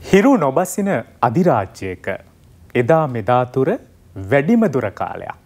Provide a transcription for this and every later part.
හිරු නොබසින අධිරාජ්‍යයක එදා මෙදා තුර වැඩිම දුර කාලයක්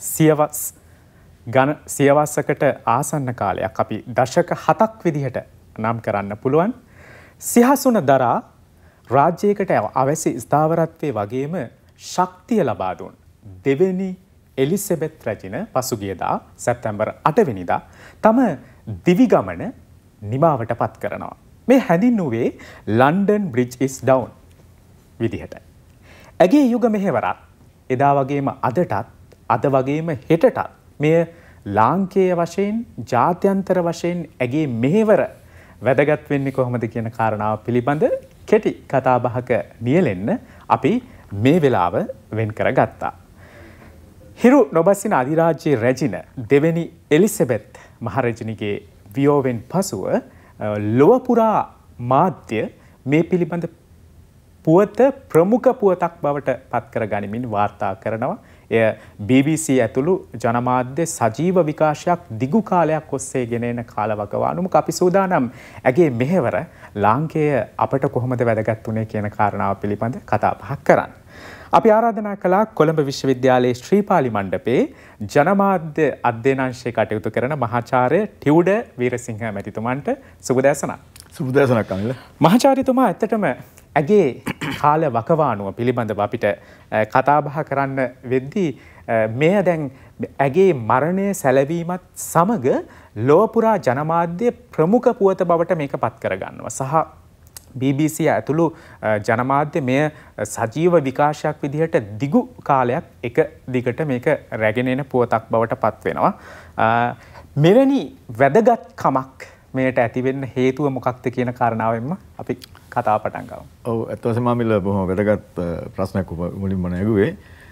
සියවසකට ආසන්න කාලයක් අපි දශක 7ක් විදිහට නම් කරන්න පුළුවන් සිහසුන දරා රාජ්‍යයකට අවැසි ස්ථාවරත්වයේ වගේම ශක්තිය ලබා දුන් දෙවෙනි එලිසබෙත් රැජින පසුගියදා සැප්තැම්බර් 8 වෙනිදා තම දිවි ගමන නිමාවට පත් කරනවා. මේ හැඳින්වුවේ ලන්ඩන් බ්‍රිජ් ඉස් ඩවුන් විදිහට. ඇගේ යුග මෙහෙවරත් එදා වගේම අදටත් අද වගේම හෙටටත් මෙය ලාංකේය වශයෙන් ජාත්‍යන්තර වශයෙන් ඇගේ මෙහෙවර වැදගත් වෙන්නේ කොහොමද කියන කාරණාව පිළිබඳ කෙටි කතා බහක නියැලෙන්න අපි මේ වෙලාව වෙන් කරගත්තා. හිරු නොබසින අධිරාජ්‍යයේ රැජින දෙවෙනි එලිසබෙත් මහරැජිනිගේ වියෝවෙන් පසුව ලොව පුරා මාධ්‍ය මේ පිළිබඳ පුවත ප්‍රමුඛ පුවතක් බවට පත් කර ගනිමින් වාර්තා කරනවා. එය BBC ඇතුළු ජනමාධ්‍ය සජීව විකාශයක් දිගු කාලයක් ඔස්සේ ගෙන එන කාලවකවානුවක අපි සූදානම් ඇගේ මෙහෙවර ලාංකේය අපට කොහොමද වැදගත් වුණේ කියන කාරණාව පිළිබඳ කතා බහක් කරන්න. අපි ආරාධනා කළා කොළඹ විශ්වවිද්‍යාලයේ ශ්‍රීපාලි මණ්ඩපයේ ජනමාධ්‍ය අධ්‍යයනාංශයේ කටයුතු කරන මහාචාර්ය ටියුඩ වීරසිංහ මැතිතුමන්ට සුබදෑසනක්. සුබදෑසනක් අනිල. මහාචාර්යතුමා ඇත්තටම ඇගේ කාල වකවානුව පිළිබඳව අපිට කතා බහ කරන්න වෙද්දී මෙය දැන් ඇගේ මරණය සැලවීමත් සමග ලොව පුරා ජනමාධ්‍ය ප්‍රමුඛ පුවත බවට මේක පත් කරගන්නවා. සහ BBC ඇතුළු ජනමාධ්‍ය මෙය සජීව විකාශයක් විදිහට දිගු කාලයක් එක දිගට මේක රැගෙන එන පුවතක් බවට පත් වෙනවා. මෙවැනි වැදගත්කමක් මෙයට ඇතිවෙන්න හේතුව මොකක්ද කියන කාරණාවෙන්ම අපි කතාව පටන් ගමු. ඔව් ඇත්ත වශයෙන්ම මිල බොහොම වැදගත් ප්‍රශ්නයක් මුලින්ම නැගුවේ.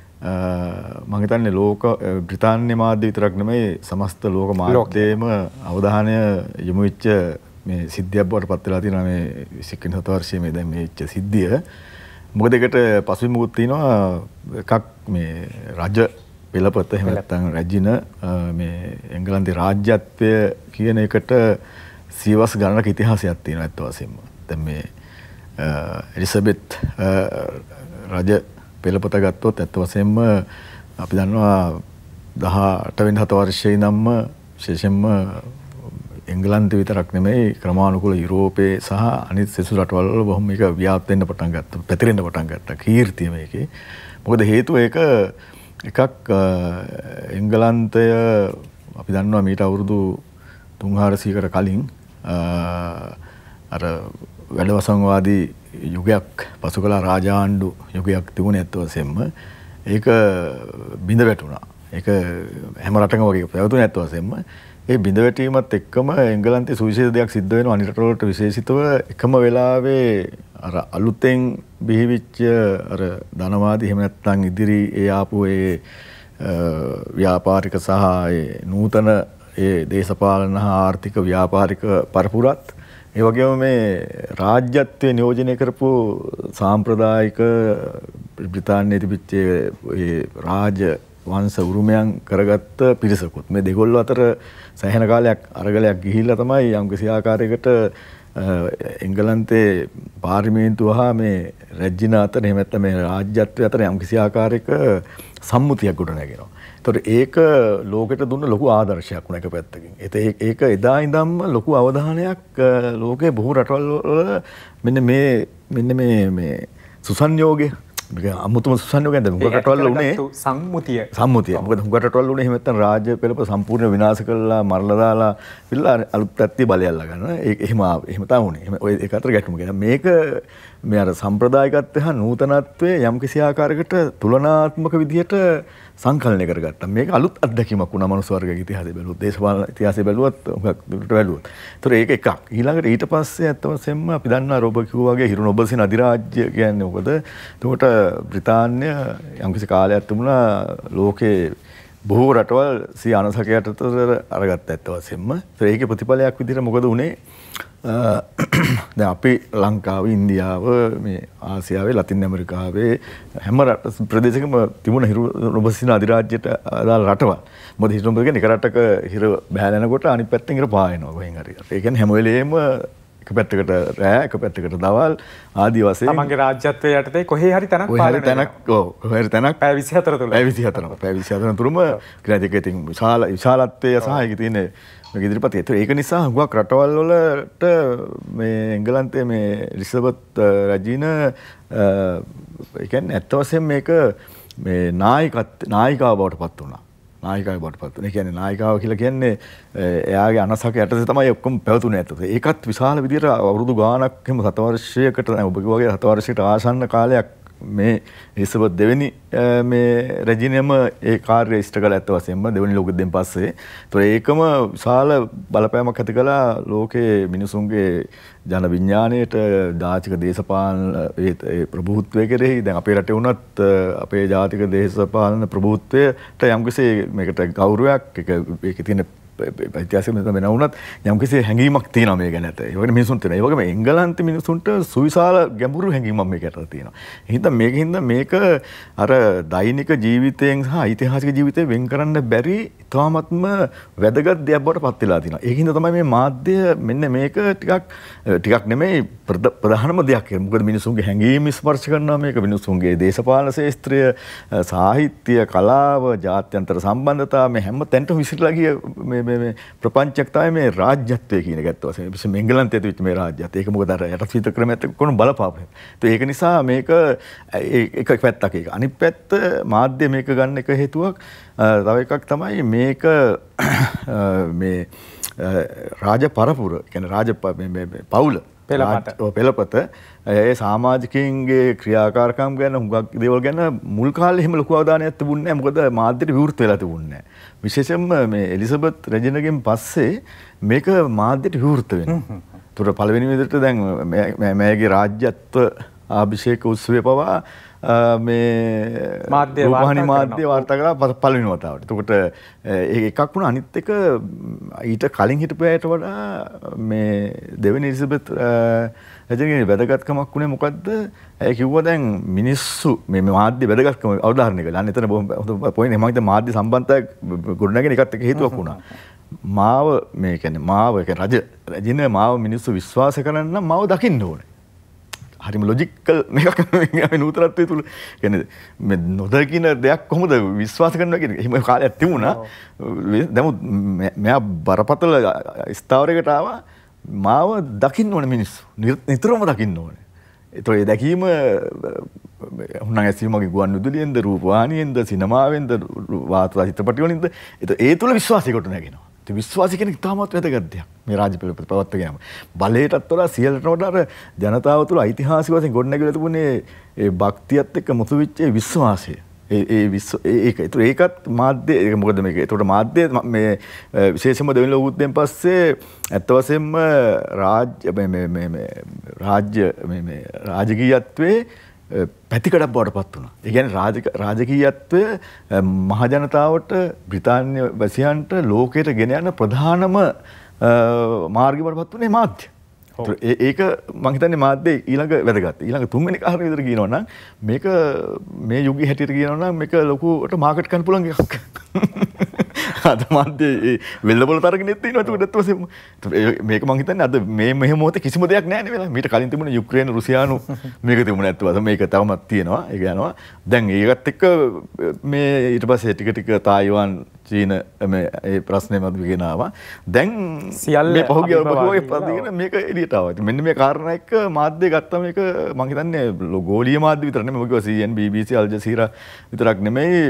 මම හිතන්නේ ලෝක බ්‍රිතාන්‍ය මාධ්‍ය විතරක් නෙමෙයි සමස්ත ලෝක මාධ්‍යයේම අවධානය යොමු වෙච්ච මේ සිද්ධියක් බවට පත් වෙලා තියෙනවා මේ 21 වෙනි වර්ෂයේ මේ දැන් මේ වෙච්ච සිද්ධිය. මොකද ඒකට පසුබිමකුත් තියෙනවා එකක් මේ රජ පෙළපත එහෙම නැත්නම් රැජින මේ එංගලන්තේ රාජ්‍යත්වය කියන එකට සියවස් ගණනක ඉතිහාසයක් තියෙනවා ඇත්ත වශයෙන්ම. දැන් මේ එලිසබෙත් රජ පෙළපත ගත්තොත් ඇත්ත වශයෙන්ම අපි දන්නවා 18 වෙනි වර්ෂයේ ඉඳන්ම විශේෂයෙන්ම එංගලන්තේ විතරක් නෙමෙයි ක්‍රමානුකූල යුරෝපයේ සහ අනිත් සෙසු රටවල් වල බොහොම මේක ව්‍යාප්ත වෙන්න පටන් ගත්තා. පැතිරෙන්න පටන් ගත්තා. කීර්තිය මේකේ. මොකද හේතුව ඒක එකක් එංගලන්තය අපි දන්නවා මීට අවුරුදු 300-400කට කලින් අර වැඩවසම්වාදී යුගයක් පසු කළ රාජාණ්ඩු යුගයක් තිබුණේ ඇත්ත වශයෙන්ම ඒක බිඳ වැටුණා. ඒක හැම රටකම වගේ පැවතුනේ ඇත්ත වශයෙන්ම. ඒ බිඳ වැටීමත් එක්කම එංගලන්තේ සුවිශේෂ දෙයක් සිද්ධ වෙනවා අනිත් රටවලට විශේෂිතව එකම වෙලාවේ අර අලුතෙන් බිහිවිච්ච අර ධනවාදී එහෙම නැත්නම් ඉදිරි ඒ ආපු ඒ ව්‍යාපාරික සහ ඒ නූතන ඒ දේශපාලන හා ආර්ථික ව්‍යාපාරික පරපුරත් ඒ වගේම මේ රාජ්‍යත්වයේ නියෝජනය කරපු සාම්ප්‍රදායික බ්‍රිතාන්‍යයේ තිබිච්ච ඒ රාජ වංශ උරුමයන් කරගත්ත පිරිසකුත් මේ දෙගොල්ල අතර සෑහෙන කාලයක් අරගලයක් ගිහිල්ලා තමයි යම්කිසි ආකාරයකට එංගලන්තේ පාර්ලිමේන්තුව හා මේ රැජින අතර එහෙම නැත්නම් මේ රාජ්‍යත්වය අතර යම්කිසි ආකාරයක සම්මුතියක් ගොඩ නැගෙනවා. ඒතකොට ඒක ලෝකෙට දුන්න ලොකු ආදර්ශයක් වුණා එක පැත්තකින්. ඒක එදා ඉඳන්ම ලොකු අවධානයක් ලෝකේ බොහෝ රටවල් වල මෙන්න මේ සුසංයෝගය අමුතුම සුසංයෝගයෙන් දැන් හුඟ රටවල් උනේ සම්මුතිය. මොකද හුඟ රටවල් උනේ එහෙම නැත්නම් රාජ්‍ය පෙළප සම්පූර්ණ විනාශ කරලා මරලා දාලා පිළලා අලුත් පැත්තේ බලය අල්ලා ගන්න. ඒක එහෙම තමයි උනේ. ඔය ඒක අතර ගැටුම කියන මේක මේ අර සම්ප්‍රදායිකත්වය හා නූතනත්වයේ යම්කිසි ආකාරයකට තුලනාත්මක විදිහට සංකලනය කරගත්තා. මේක අලුත් අත්දැකීමක් වුණා මනුස්ස වර්ගයේ ඉතිහාසය බැලුවොත්, දේශපාලන ඉතිහාසය බැලුවොත්, හුඟක් දුරට බැලුවොත්. ඒතර ඒක එකක්. ඊළඟට ඊට පස්සේ අත්ත වශයෙන්ම අපි දන්නවා රොබ කිව්වා වගේ හිරු නොබසින අධිරාජ්‍ය කියන්නේ මොකද? එතකොට බ්‍රිතාන්‍ය යම්කිසි කාලයක් තිබුණා ලෝකේ බොහෝ රටවල් 90කට අතර අරගත්ත ඇත්ත වශයෙන්ම. ඒතර ඒකේ ප්‍රතිඵලයක් විදිහට මොකද උනේ? දැන් අපි ලංකාව, ඉන්දියාව, මේ ආසියාවේ, ලතින් ඇමරිකාවේ හැම ප්‍රදේශයකම තිබුණ හිරු නොබසින අධිරාජ්‍යයට අදාළ රටවල්. මොකද හිරු නොබසින එක රටක හිර බහැලනකොට අනිත් පැත්තෙන් හිර පායනවා කොහෙන් හරි. ඒ කියන්නේ හැම වෙලේම එක එක පැත්තකට රෑ එක පැත්තකට දවල් ආදී වශයෙන් තමන්ගේ රාජ්‍යත්වයේ යටතේ කොහේ හරි තැනක් කොහේ හරි තැනක් පැය 24 තුල පැය 24 තුරම ක්‍රියාතික ඉතින් විශාලත්වය සහ ඒකේ තියෙන මේක ඉදිරිපත් ඒක නිසා හුඟක් රටවල් වලට මේ එංගලන්තයේ මේ එලිසබෙත් රජින ඒ කියන්නේ ඇත්ත වශයෙන්ම මේක මේ නායිකාව බවට පත් වුණා. නායිකාව බවට පත් වුණා. ඒ කියන්නේ නායිකාව කියලා කියන්නේ එයාගේ අනසක යටතේ තමයි ඔක්කොම පැවතුනේ ඇත්තට. ඒකත් විශාල විදියට අවුරුදු ගාණක් එහෙම 7 වර්ෂයකට ඔබ වගේ 7 වර්ෂයකට ආසන්න කාලයක් මේ එලිසබෙත් දෙවෙනි මේ රජිනම ඒ කාර්යය ඉෂ්ට කළ ඇත්ත වශයෙන්ම දෙවෙනි ලෝක යුද්ධයෙන් පස්සේ. ඒතොර ඒකම විශාල බලපෑමක් ඇති කළා ලෝකයේ මිනිසුන්ගේ ජන විඥාණයට ජාතික දේශපාලන ඒ ප්‍රභූත්වය කෙරෙහි. දැන් අපේ රටේ වුණත් අපේ ජාතික දේශපාලන ප්‍රභූත්වයට යම්කිසි මේකට ගෞරවයක් ඒකේ තියෙන ඉතිහාසෙම වෙන වුණත් යම්කිසි හැඟීමක් තියෙනවා මේ ගැන. ඒ වගේ මිනිසුන්ට තියෙනවා. ඒ වගේම එංගලන්තේ මිනිසුන්ට සුවිශාල ගැඹුරු හැඟීමක් මේකට තියෙනවා. එහෙනම් මේක අර දෛනික ජීවිතයෙන් සහ ඓතිහාසික ජීවිතයෙන් වෙන් කරන්න බැරි තාමත්ම වැදගත් දෙයක් බවට පත් වෙලා තියෙනවා. ඒකින්ද තමයි මේ මාධ්‍ය මෙන්න මේක ටිකක් නෙමෙයි ප්‍රධානම දෙයක්. මොකද මිනිසුන්ගේ හැඟීම් ස්පර්ශ කරනවා මේක. මිනිසුන්ගේ දේශපාලන ශාස්ත්‍රය, සාහිත්‍ය, කලාව, ජාත්‍යන්තර සම්බන්ධතා මේ හැම තැනටම විසිරලා ගිය මේ ප්‍රපංචයක් තමයි මේ රාජ්‍යත්වය කියන එක ඇත්ත වශයෙන්ම. විශේෂයෙන් එංගලන්තයේ තිබිච්ච මේ රාජ්‍යත්වය. ඒක මොකද අර යටත් සීත ක්‍රමයට කොන බලපාපේ. ඒක නිසා මේක එක පැත්තක් ඒක. අනිත් පැත්ත මාධ්‍ය මේක ගන්න එක හේතුවක්. තව එකක් තමයි මේක මේ රාජ පරපුර කියන්නේ රාජ පවුල පෙළපත ඒ සමාජිකයින්ගේ ක්‍රියාකාරකම් ගැන හුඟක් දේවල් ගැන මුල් කාලේ එහෙම ලොකු අවධානයක් තිබුණේ නැහැ. මොකද මාධ්‍යට විවෘත වෙලා තිබුණේ නැහැ. විශේෂයෙන්ම මේ එලිසබෙත් රජිනගෙන් පස්සේ මේක මාධ්‍යට විවෘත වෙනවා. ඒතර පළවෙනි විදිහට දැන් මේගේ රාජ්‍යත්ව අභිෂේක උත්සවය පවා මේ රූපවාහිනී මාධ්‍ය වාර්තා කරලා පළවෙනි වතාවට. එතකොට එකක් වුණා. අනිත් එක ඊට කලින් හිටපු අයට වඩා මේ දෙවෙනි එලිසබෙත් රජිනගේ වැදගත්කමක් උනේ මොකද්ද? ඒ කිව්වා දැන් මිනිස්සු මේ මාධ්‍ය වැදගත්කම අවධාරණය කළා. අන්න එතන බොහොම පොයින්ට් එක. මම හිතා මාධ්‍ය සම්බන්ධතාවය ගොඩනගෙන එකත් එක හේතුවක් වුණා. මාව මේ කියන්නේ මාව කියන්නේ රජින මාව මිනිස්සු විශ්වාස කරන්න නම් මාව දකින්න ඕනේ. හරිම ලොජිකල් මේක මේ නූතනත්වයේ තුල කියන්නේ මේ නොදකින්න දෙයක් කොහොමද විශ්වාස කරනවා කියන එහෙම කාලයක් තිබුණා. දැන් මෙයා බරපතල ස්ථාවරයකට ආවා. මාව දකින්න ඕනේ මිනිස්සු. නිතරම දකින්න ඕනේ. ඒතෝ ඒ දැකීම හුණන් ඇසීමගේ ගුවන් විදුලියෙන්ද රූපවාහිනියෙන්ද සිනමාවෙන්ද වාර්තා චිත්‍රපටි වලින්ද ඒ තුල විශ්වාසය කොට නැගෙනවා. ඒ විශ්වාසය කියන එක ඉතාමත් වැදගත් දෙයක්. මේ රාජ්‍ය පවත්වාගෙන යාම. බලයටත් වඩා සියලටම වඩා අර ජනතාව තුළ ඓතිහාසික වශයෙන් ගොඩනැගිලා තිබුණේ ඒ භක්තියත් එක්ක මුතු වෙච්ච විශ්වාසය. ඒකත් මාධ්‍ය ඒක මොකද මේක ඒකට මාධ්‍ය මේ විශේෂයෙන්ම දෙවෙනි ලෝක යුද්ධයෙන් පස්සේ ඇත්ත වශයෙන්ම රාජකීයත්වයේ පැතිකඩක් බවට පත් වුණා. ඒ කියන්නේ රාජකීයත්වය මහ ජනතාවට බ්‍රිතාන්‍ය වැසියන්ට ලෝකයට ගෙන යන ප්‍රධානම මාර්ගය බවට පත් වුණේ මාධ්‍ය. ඒක මම හිතන්නේ මාධ්‍ය ඊළඟ වැදගත්. ඊළඟ තුන්වෙනි කාරණේ විතර කියනවා නම් මේක මේ යුගයේ හැටියට කියනවා නම් මේක ලොකුට මාකට් කරන්න පුළුවන් එකක්. අද මාධ්‍ය වෙල්ලබල තරගෙනෙත් තියෙනවා ඒකට වශයෙන්. මේක මම හිතන්නේ අද මේ මෙහෙම මොහොතේ කිසිම දෙයක් නැහැ නේ වෙලා. මීට කලින් තිබුණ යුක්‍රේන රුසියානු මේක තිබුණ ඇත්ත වශයෙන් මේක තවමත් තියෙනවා. ඒක යනවා. දැන් ඒකත් එක්ක මේ ඊට පස්සේ ටික ටික තායිවාන් චීන මේ ප්‍රශ්නේ මතුවගෙන ආවා. දැන් මේ පහුගිය ප්‍රතිගෙන මේක එළියට ආවා. මෙන්න මේ කාරණා එක්ක මාධ්‍ය ගත්තා මේක මම හිතන්නේ ගෝලීය මාධ්‍ය විතර නෙමෙයි. මොකද CNN BBC Al Jazeera විතරක් නෙමෙයි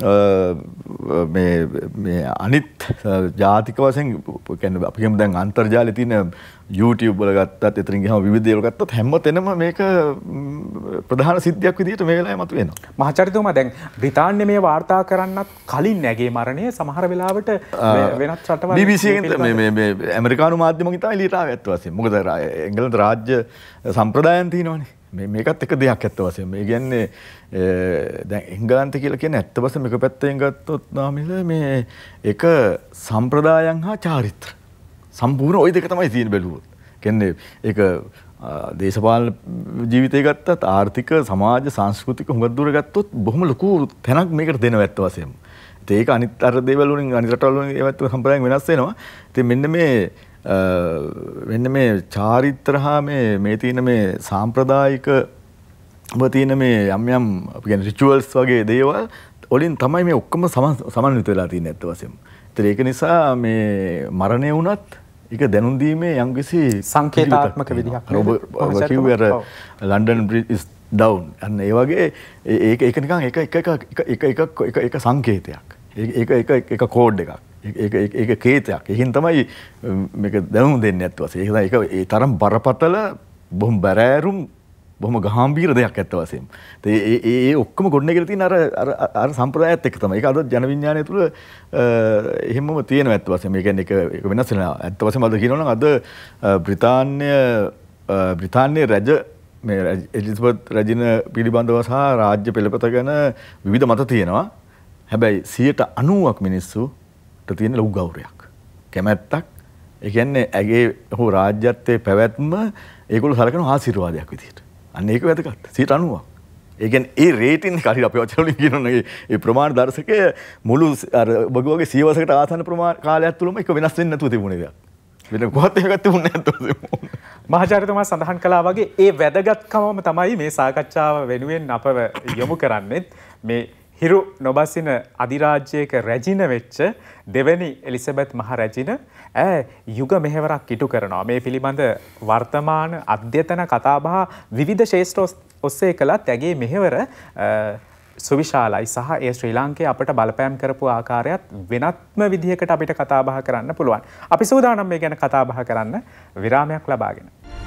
මේ අනිත් ජාතික වශයෙන් කියන්නේ අපි කියමු දැන් අන්තර්ජාලයේ තියෙන YouTube වල ගත්තත් එතනින් ගියාම විවිධ දේවල් ගත්තත් හැම තැනම මේක ප්‍රධාන සිද්ධියක් විදිහට මේ වෙලාවේ මතුවෙනවා. මහාචාර්යතුමා දැන් බ්‍රිතාන්‍ය මේ වාර්තා කරන්නත් කලින් නැගේ මරණය සමහර වෙලාවට වෙනත් රටවල් BBC එකෙන් මේ ඇමරිකානු මාධ්‍යම හිතා එළියට ආවේ ඇත්ත වශයෙන්ම. මොකද එංගලන්ත රාජ්‍ය සම්ප්‍රදායන් තියෙනවනේ. මේකත් එක දෙයක් ඇත්ත වශයෙන්ම. මේ කියන්නේ දැන් එංගලන්ත කියලා කියන්නේ ඇත්ත වශයෙන්ම එක පැත්තෙන් ගත්තොත් නාමිල මේ එක සම්ප්‍රදායන් හා චාරිත්‍ර සම්පූර්ණ ওই දෙක තමයි තියෙන බැලුවොත්. කියන්නේ ඒක දේශපාලන ජීවිතය ගත්තත් ආර්ථික සමාජ සංස්කෘතික හුඟක් දුර ගත්තොත් බොහොම ලොකු තැනක් මේකට දෙනවා ඇත්ත වශයෙන්ම. ඒක අනිත් අර දේවල් වලින් අනිත් රටවල් වලින් ඒවත් සම්ප්‍රදායන් වෙනස් වෙනවා. ඉතින් මෙන්න මේ වෙන්න මේ චාරිත්‍ර හා මේ තියෙන මේ සාම්ප්‍රදායික තියෙන මේ යම් අපි කියන්නේ රිචුවල්ස් වගේ දේවල් වලින් තමයි මේ ඔක්කොම සමන්විත වෙලා තියෙන්නේ ඇත්ත වශයෙන්ම. ඒක නිසා මේ මරණය වුණත් ඒක දැනුම් දීමේ යම්කිසි සංකේතාත්මක විදිහක් ඔබ කිව්වේ අර ලන්ඩන් බ්‍රිජ් ඉස් ඩවුන් අන්න ඒ වගේ ඒක නිකන් එක සංකේතයක්. ඒක කෝඩ් එකක්. ඒක කේතයක්. ඒකින් තමයි මේක දැනුම් දෙන්නේ ඇත්ත වශයෙන්. ඒක ඒ තරම් බරපතල බොහොම බැරෑරුම් බොහොම ගාම්භීර දෙයක් ඇත්ත වශයෙන්ම. ඒ ඔක්කොම ගොඩනැගිලා තියෙන අර සම්ප්‍රදායත් එක්ක තමයි. ඒක අද ජන විඥානය තුළ එහෙමම තියෙනවා ඇත්ත වශයෙන්ම. ඒ කියන්නේ ඒක වෙනස් වෙනවා. ඇත්ත වශයෙන්ම අද කියනවා නම් අද බ්‍රිතාන්‍ය රජ මේ එලිසබෙත් රජින පිළිබඳව සහ රාජ්‍ය පෙළපත ගැන විවිධ මත තියෙනවා. හැබැයි 90%ක් මිනිස්සුට තියෙන ලොකු ගෞරවයක්. කැමැත්තක්. ඒ කියන්නේ ඇගේ හෝ රාජ්‍යත්වයේ පැවැත්ම ඒගොල්ලෝ සලකන ආශිර්වාදයක් විදිහට. අන්න ඒක වැදගත් 90%ක්. ඒ කියන්නේ ඒ රේටින් එක හරියට අපේ වචන වලින් කියනවා ඒ ප්‍රමාණ දර්ශකය මුළු අර ඔබගේ සියවසකට ආසන්න ප්‍රමාණ කාලයක් තුලම ඒක වෙනස් වෙන්නේ නැතුව තිබුණේ දෙයක්. වෙන කොහොත් එකක් තිබුණේ නැතුව. මහාචාර්යතුමා සඳහන් කළා වගේ ඒ වැදගත්කමම තමයි මේ සාකච්ඡාව වෙනුවෙන් අපව යොමු කරන්නේ. මේ හිරු නොබසින අධිරාජ්‍යයක රැජින වෙච්ච දෙවැනි එලිසබෙත් මහ රැජින යුග මෙහෙවරක් ඉටු කරනවා. මේ පිළිබඳ වර්තමාන අධ්‍යතන කතාබහ විවිධ ශේෂ්ත්‍ර ඔස්සේ කළත් ඇගේ මෙහෙවර සුවිශාලයි සහ ඒ ශ්‍රී ලාංකේ අපට බලපෑම් කරපු ආකාරයත් වෙනත්ම විදිහකට අපිට කතාබහ කරන්න පුළුවන්. අපි සූදානම් මේ ගැන කතාබහ කරන්න විරාමයක් ලබාගෙන.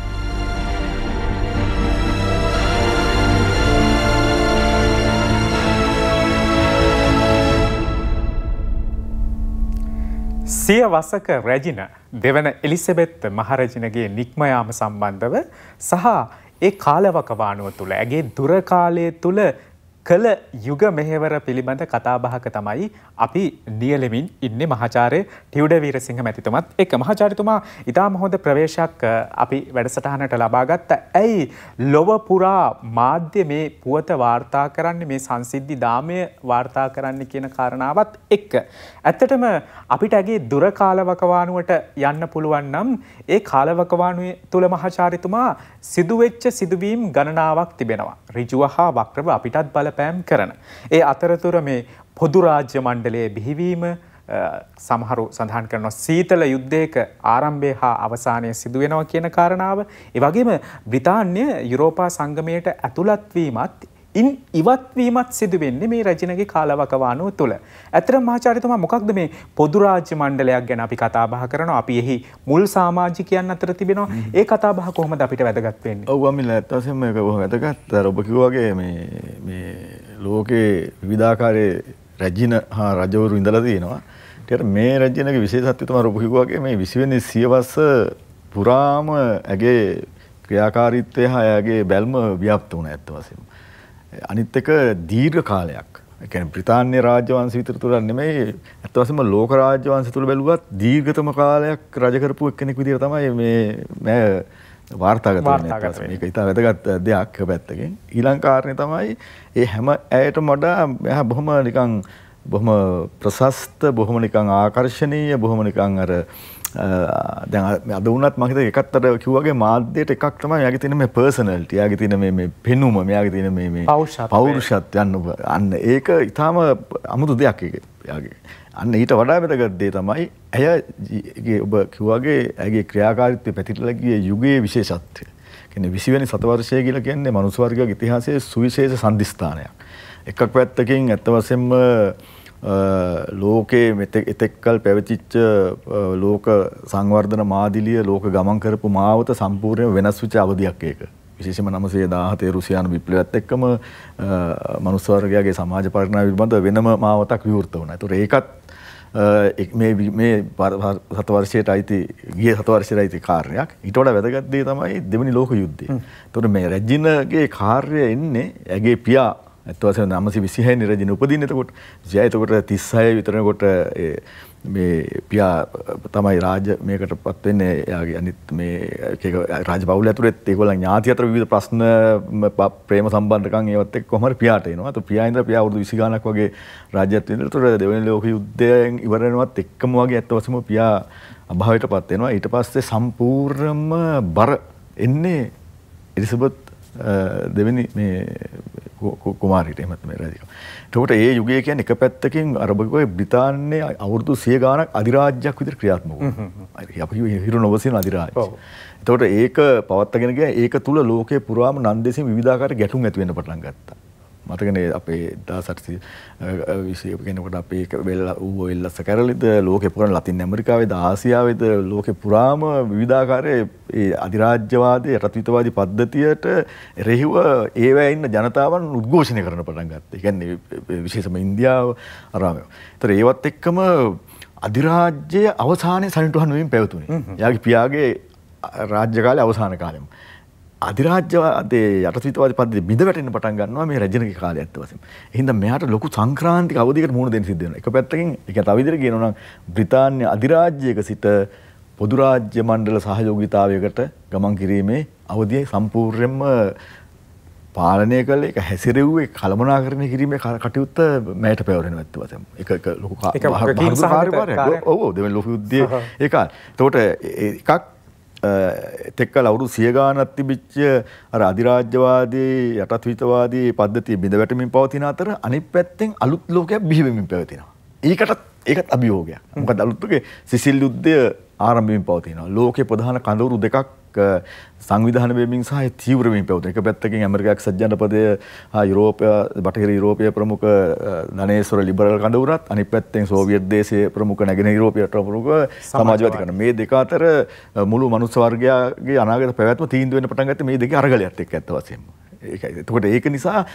සිය වසක රැජින දෙවන එලිසබෙත් මහරැජිනගේ නික්ම යාම සම්බන්ධව සහ ඒ කාලවකවානුව තුළ ඇගේ දුර කාලය තුළ කළ යුග මෙහෙවර පිළිබඳ කතාබහක තමයි අපි නියැලෙමින් ඉන්නේ මහාචාර්ය ටියුඩර් වීරසිංහ මැතිතුමත් එක්ක. මහාචාර්යතුමා ඉතාම හොඳ ප්‍රවේශයක් අපි වැඩසටහනට ලබා ගත්තා. ඇයි ලොව පුරා මාධ්‍ය මේ පුවත වාර්තා කරන්නේ මේ සංසිද්ධි දාමය වාර්තා කරන්නේ කියන කාරණාවත් එක්ක. ඇත්තටම අපිට ඇගේ දුර කාලවකවානුවට යන්න පුළුවන් නම් ඒ කාලවකවානුවේ තුල මහාචාර්යතුමා සිදුවෙච්ච සිදුවීම් ගණනාවක් තිබෙනවා. ඍජුව හා වක්‍රව අපිටත් බලපෑම් කරන. ඒ අතරතුර මේ පොදු රාජ්‍ය මණ්ඩලයේ බිහිවීම සමහරු සඳහන් කරනවා සීතල යුද්ධයක ආරම්භය හා අවසානය සිදු වෙනවා කියන කාරණාව. ඒ වගේම බ්‍රිතාන්‍ය යුරෝපා සංගමයට ඇතුළත් වීමත් ඉන් ඉවත් වීමත් සිදු වෙන්නේ මේ රැජිනගේ කාලවකවානුව තුළ. ඇත්තටම මහාචාර්යතුමා මොකක්ද මේ පොදු රාජ්‍ය මණ්ඩලයක් ගැන අපි කතා බහ කරනවා. අපි එහි මුල් සමාජිකයන් අතර තිබෙනවා. ඒ කතා බහ කොහොමද අපිට වැදගත් වෙන්නේ? ඔව් අමිල ඇත්ත වශයෙන්ම මේක බොහොම වැදගත්. අර ඔබ කිව්වා වගේ මේ ලෝකේ විවිධාකාරයේ රැජින හා රජවරු ඉඳලා තියෙනවා. ඒකට මේ රැජිනගේ විශේෂත්වය තමයි ඔබ කිව්වා වගේ මේ 20 වෙනි සියවස පුරාම ඇගේ ක්‍රියාකාරීත්වය හා ඇගේ බැල්ම ව්‍යාප්ත වුණා ඇත්ත වශයෙන්ම. අනිත් එක දීර්ඝ කාලයක්. ඒ කියන්නේ බ්‍රිතාන්‍ය රාජ්‍ය වංශ විතර තුල නෙමෙයි අත් වශයෙන්ම ලෝක රාජ්‍ය වංශ තුල බැලුවත් දීර්ඝතම කාලයක් රජ කරපු එක්කෙනෙක් විදිහට තමයි මේ වාර්තාගත වෙන්නේ. මේක ඉතා වැදගත් දෙයක් පැත්තකින්. ඊළඟ කාරණේ තමයි ඒ හැම ඇයටම වඩා මෙහා බොහොම නිකන් බොහොම ප්‍රශස්ත බොහොම නිකන් ආකර්ශනීය බොහොම නිකන් අර දැන් අද වුණත් මම හිතුවා එකත් අර කිව්වාගේ මාධ්‍යයට එකක් තමයි යාගේ තියෙන මේ පර්සනැලිටි යාගේ තියෙන මේ පෙනුම යාගේ තියෙන මේ පෞරුෂත්වයන් අන්න ඒක ඊටාම අමුතු දෙයක් යාගේ අන්න ඊට වඩා වැදගත් දේ තමයි ඇයගේ ඔබ කිව්වාගේ ඇයගේ ක්‍රියාකාරීත්වය පැතිරලා ගිය යුගයේ විශේෂත්වය. කියන්නේ 20 වෙනි සතවර්ෂය කියලා කියන්නේ මනුස්ස වර්ගයේ ඉතිහාසයේ සුවිශේෂ සම්දිස්ථානයක්. එකක් පැත්තකින් ඇත්ත වශයෙන්ම ලෝකයේ එතෙක්කල් පැවතිච්ච ලෝක සංවර්ධන මාදිලිය ලෝක ගමන් කරපු මාවත සම්පූර්ණයෙන් වෙනස් වෙච්ච අවධියක් ඒක. විශේෂයෙන්ම 917 රුසියානු විප්ලවයත් එක්කම මනුස්ස වර්ගයාගේ සමාජ පරිණාමය පිළිබඳ වෙනම මාවතක් විවෘත වුණා. ඒතකොට මේ සතවර්ෂයට අයිති ගිය සතවර්ෂයට අයිති කාර්යයක්. ඊට වඩා වැදගත් දේ තමයි දෙවෙනි ලෝක යුද්ධය. ඒතකොට මේ රැජිනගේ කාර්යය එන්නේ ඇගේ පියා ඇත්ත වශයෙන්ම 926 නිරජින උපදින්න. එතකොට 26 විතරනකොට මේ පියා තමයි රාජ මේකටපත් වෙන්නේ. එයාගේ අනිත් මේ එක රාජපෞල ඇතුළෙත් ඒගොල්ලන් ඥාති අතර විවිධ ප්‍රශ්න ප්‍රේම සම්බන්ධකම් ඒවත් එක්ක කොහමද පියාට එනවා. તો පියා ඉඳලා පියා අවුරුදු 20 ගාණක් වගේ රාජ්‍යත් ඉඳලා ඒතර දෙවෙනි ලෝක යුද්ධයෙන් ඉවර වෙනවත් එක්කම වගේ ඇත්ත වශයෙන්ම පියා අභාවයටපත් වෙනවා. ඊට පස්සේ සම්පූර්ණම බර එන්නේ එලිසබෙත් දෙවෙනි මේ කුමාරිට එහෙමත් මේ රජකම. එතකොට ඒ යුගය කියන්නේ එක පැත්තකින් අරබකෝයේ බ්‍රිතාන්‍යයේ අවුරුදු 100 ගාණක් අධිරාජ්‍යයක් විදිහට ක්‍රියාත්මක වුණා. අපි හිරු නොවසින අධිරාජ්‍ය. එතකොට ඒක පවත්වාගෙන ගියා. ඒක තුල ලෝකේ පුරාම නන්දේසින් විවිධාකාර ගැටුම් ඇති වෙන්න පටන් ගත්තා. මතකනේ අපේ 1820 කෙනෙකුට අපේ ඒක ඌව එල්ලස්ස කරලිද ලෝකේ පුරාම ලතින් ඇමරිකාවේද ආසියාවේද ලෝකේ පුරාම විවිධාකාරයේ ඒ අධිරාජ්‍යවාදී යටත්විතවාදී පද්ධතියට එරෙහිව ඒවැය ඉන්න ජනතාවන් උද්ඝෝෂණය කරන්න පටන් ගත්තා. ඒ කියන්නේ විශේෂයෙන්ම ඉන්දියාව අරාම. ඒතර ඒවත් එක්කම අධිරාජ්‍යය අවසානයේ සනිටුහන් වෙමින් පැවතුනේ. යාගේ පියාගේ රාජ්‍ය කාලේ අවසාන කාලෙම. අධිරාජ්‍යවාදී යටත්විතවාදී පද්ධතිය බිඳ වැටෙන්න පටන් ගන්නවා මේ රජනගේ කාලය ඇත්ත වශයෙන්ම. එහෙනම් මෙයාට ලොකු සංක්‍රාන්තික අවධියකට මුහුණ දෙන්න සිද්ධ වෙනවා. එක පැත්තකින් ඒක තව විදිහට කියනවා නම් බ්‍රිතාන්‍ය අධිරාජ්‍යයක සිට පොදු රාජ්‍ය මණ්ඩල සහයෝගීතාවයකට ගමන් කිරීමේ අවධිය සම්පූර්ණයෙන්ම පාලනය කළ එක හැසිරෙව්වේ කළමනාකරණය කිරීමේ කටයුත්ත මෑට පැවරෙනවා ඇත්ත වශයෙන්ම. ඒක ලොකු කාර්යභාරයක්. ඔව් දෙවෙනි ලෝක යුද්ධයේ ඒ කාලේ. ඒතකොට එකක් තෙක්කල අවුරුදු 100 ගානක් තිබිච්ච අර අධිරාජ්‍යවාදී යටත්විතවාදී පද්ධතිය බිඳ වැටෙමින් පවතින අතර අනිත් පැත්තෙන් අලුත් ලෝකයක් බිහි වෙමින් පැවතිනවා. ඒකත් අභියෝගයක්. මොකද අලුත් ලෝකේ සිසිල් යුද්ධය ආරම්භ වෙමින් පවතිනවා. ලෝකේ ප්‍රධාන කඳවුරු දෙකක් සංවිධානය වෙමින් සහ තීව්‍ර වෙමින් පැවතුන. එක පැත්තකින් ඇමරිකාවේ සජ්ජනපදය යුරෝපය බටහිර යුරෝපීය ප්‍රමුඛ ධනේශ්වර ලිබරල් කඳවුරත් අනිත් පැත්තෙන් සෝවියට් දේශයේ ප්‍රමුඛ නැගෙනහිර යුරෝපීය ප්‍රමුඛ සමාජවාදී කඳවුර. මේ දෙක අතර මුළු මනුස්ස වර්ගයාගේ අනාගත පැවැත්ම තීන්දුව වෙන්න පටන් ගත්තේ මේ දෙකේ අරගලයත් එක්ක ඇත්ත වශයෙන්ම. ඒකයි. එතකොට ඒක නිසා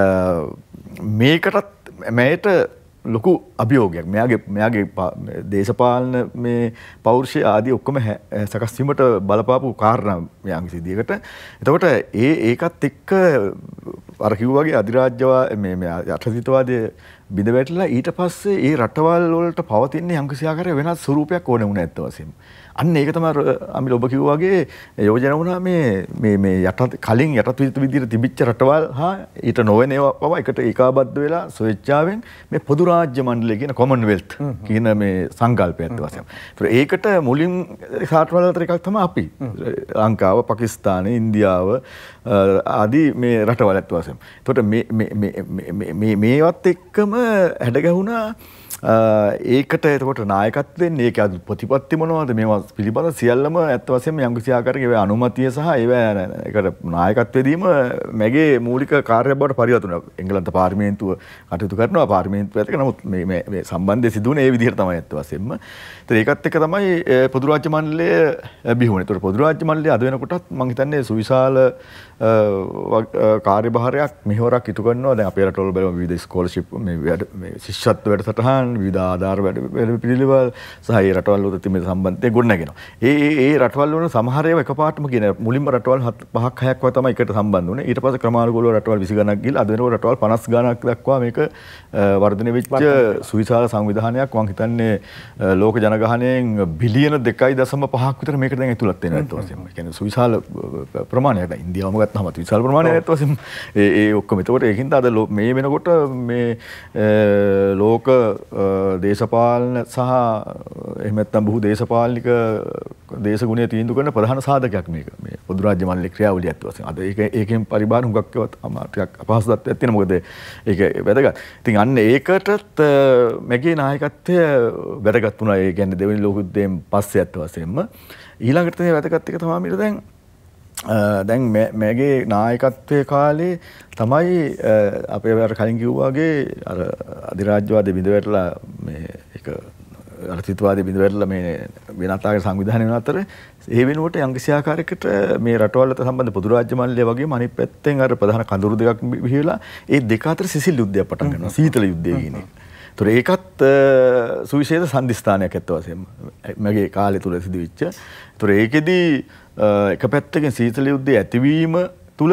මේකටත් මේට ලොකු අභියෝගයක්. මෙයාගේ දේශපාලන මේ පෞරුෂය ආදී ඔක්කොම සකස් වීමට බලපාපු කාරණා මෙයාගේ සිද්ධියකට. එතකොට ඒකත් එක්ක අර කිව්වා වගේ අධිරාජ්‍යවා මේ යටත්විතවාදී බිඳ වැටලා ඊට පස්සේ ඒ රටවල් වලට පවතින යම්කිසි ආකාරයක වෙනස් ස්වරූපයක් ඕනේ වුණා ඇත්ත වශයෙන්ම. අන්න ඒක තමයි අමිල ඔබ කිව්වා වගේ යෝජනා වුණා මේ යටත් කලින් යටත් විදිහට තිබිච්ච රටවල් හා ඊට නොවන ඒවා පවා එකට ඒකාබද්ධ වෙලා ස්වේච්ඡාවෙන් මේ පොදු රාජ්‍ය මණ්ඩලය කියන කොමන්වෙල්ත් කියන මේ සංකල්පය ඇත්ත වශයෙන්ම. ඒකට මුලින් රටවල් අතර එකක් තමයි අපි. ලංකාව, පාකිස්තානය, ඉන්දියාව ආදී මේ රටවල් ඇත්ත වශයෙන්ම. එතකොට මේවත් එක්කම හැඩගැහුණා ඒකට එතකොට නායකත්වයෙන් ඒක ප්‍රතිපත්ති මොනවද මේවා පිළිබඳ සියල්ලම ඇත්ත වශයෙන්ම යම්කිසි ආකාරයක ඒවා අනුමැතිය සහ ඒකට නායකත්වයේදීම මැගේ මූලික කාර්යයක් බවට පරිවර්තන වෙනවා. එංගලන්ත පාර්ලිමේන්තුව කටයුතු කරනවා පාර්ලිමේන්තුව ඇතුළේ. නමුත් මේ සම්බන්ධය සිදු වුණේ ඒ විදිහට තමයි ඇත්ත වශයෙන්ම. ඒකත් එක්ක තමයි පොදු රාජ්‍ය මණ්ඩලය බිහි වුණේ. ඒතකොට පොදු රාජ්‍ය මණ්ඩලය අද වෙනකොටත් මම හිතන්නේ සුවිශාල කාර්යභාරයක් මෙහෙවරක් ඉටු කරනවා. දැන් අපේ රටවල බලමු විවිධ ස්කෝලර්ෂිප් මේ ශිෂ්‍යත්ව වැඩසටහන් විවිධ ආධාර වැඩ පිළිවෙල සහ ඒ රටවල් වලට තිබෙන සම්බන්ධය ගොඩනගෙනවා. ඒ රටවල් වල සමහර ඒවා එකපාරටම කියන මුලින්ම රටවල් 5ක් 6ක් වගේ තමයි එකට සම්බන්ධ වුණේ. ඊට පස්සේ ක්‍රමානුකූලව රටවල් 20 ගණනක් ගිහලා අද වෙනකොට රටවල් 50 ගණනක් දක්වා මේක වර්ධනය වෙච්ච සුවිශාල සංවිධානයක්. මම හිතන්නේ ලෝක ජනගහනයෙන් බිලියන 2.5ක් විතර මේකට දැන් ඇතුළත් වෙනවා ඇත්ත වශයෙන්ම. ඒ කියන්නේ සුවිශාල ප්‍රමාණයක්. ඉන්දියාවම ගත්තම විශාල ප්‍රමාණයක් ඇත්ත වශයෙන්ම ඒ ඔක්කොම. ඒකට ඒකින්ද අද මේ වෙනකොට මේ ලෝක දේශපාලන සහ එහෙම නැත්නම් බහු දේශපාලනික දේශගුණය තීන්දුව කරන ප්‍රධාන සාධකයක් මේක. මේ පොදු රාජ්‍ය මණ්ඩලයේ ක්‍රියාවලිය ඇත්ත වශයෙන්. අද ඒකෙන් පරිබාහිර හුඟක් ටිකක් අපහසුතාවයක් තියෙනවා. මොකද ඒක වැදගත්. ඉතින් අන්න ඒකටත් මගේ නායකත්වය වැදගත් වුණා. ඒ කියන්නේ දෙවෙනි ලෝක යුද්ධයෙන් පස්සේ ඇත්ත වශයෙන්ම ඊළඟට තියෙන වැදගත් එක තමයි මේක දැන් මගේ නායකත්වයේ කාලේ තමයි අපේ අර කලින් කිව්වා වගේ අර අධිරාජ්‍යවාදී බිඳ වැටලා මේ ඒක අර්ථිතවාදී බිඳ වැටලා මේ වෙනත් ආකාර සංවිධානය වෙන අතර ඒ වෙනුවට යම්කිසි ආකාරයකට මේ රටවල්ට සම්බන්ධ පොදු රාජ්‍ය මණ්ඩලය වගේම අනිත් පැත්තෙන් අර ප්‍රධාන කඳවුරු දෙකක් බිහිලා ඒ දෙක අතර සිසිල් යුද්ධයක් පටන් ගන්නවා. සීතල යුද්ධය කියන එක. ඒතර ඒකත් සුවිශේෂ සම්දිස්ථානයක් ඇත්ත වශයෙන්ම මගේ කාලය තුල සිදුවෙච්ච. ඒතර ඒකෙදි එක පැත්තකින් සීතල යුද්ධයේ ඇතිවීම තුල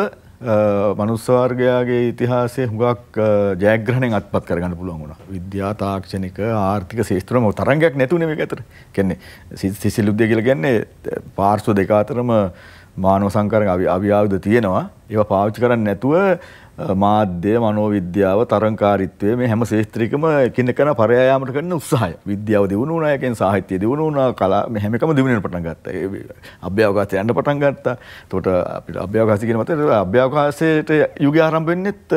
මනුස්ස වර්ගයාගේ ඉතිහාසයේ හුඟක් ජයග්‍රහණයෙන් අත්පත් කරගන්න පුළුවන් වුණා. විද්‍යා තාක්ෂණික ආර්ථික ශාස්ත්‍රම තරංගයක් නැතුනේ මේක අතර. කියන්නේ සිසිල් යුද්ධය කියලා කියන්නේ පාර්ශ්ව දෙක අතරම මානව සංකරණ අවිආයුධ තියෙනවා. ඒවා පාවිච්චි කරන්නේ නැතුව මාධ්‍ය මනෝවිද්‍යාව තරංකාරීත්වය මේ හැම ශාස්ත්‍රිකම එකිනෙකන පරයායාමට කරන උත්සාහය. විද්‍යාව දියුණු වුණා, ඒකෙන් සාහිත්‍ය දියුණු වුණා, කලා මේ හැම එකම දියුණු වෙන්න පටන් ගත්තා. ඒ අභ්‍යවකාශයට යන්න පටන් ගත්තා. එතකොට අපිට අභ්‍යවකාශය කියන මතේ අභ්‍යවකාශයට යුගය ආරම්භ වෙන්නෙත්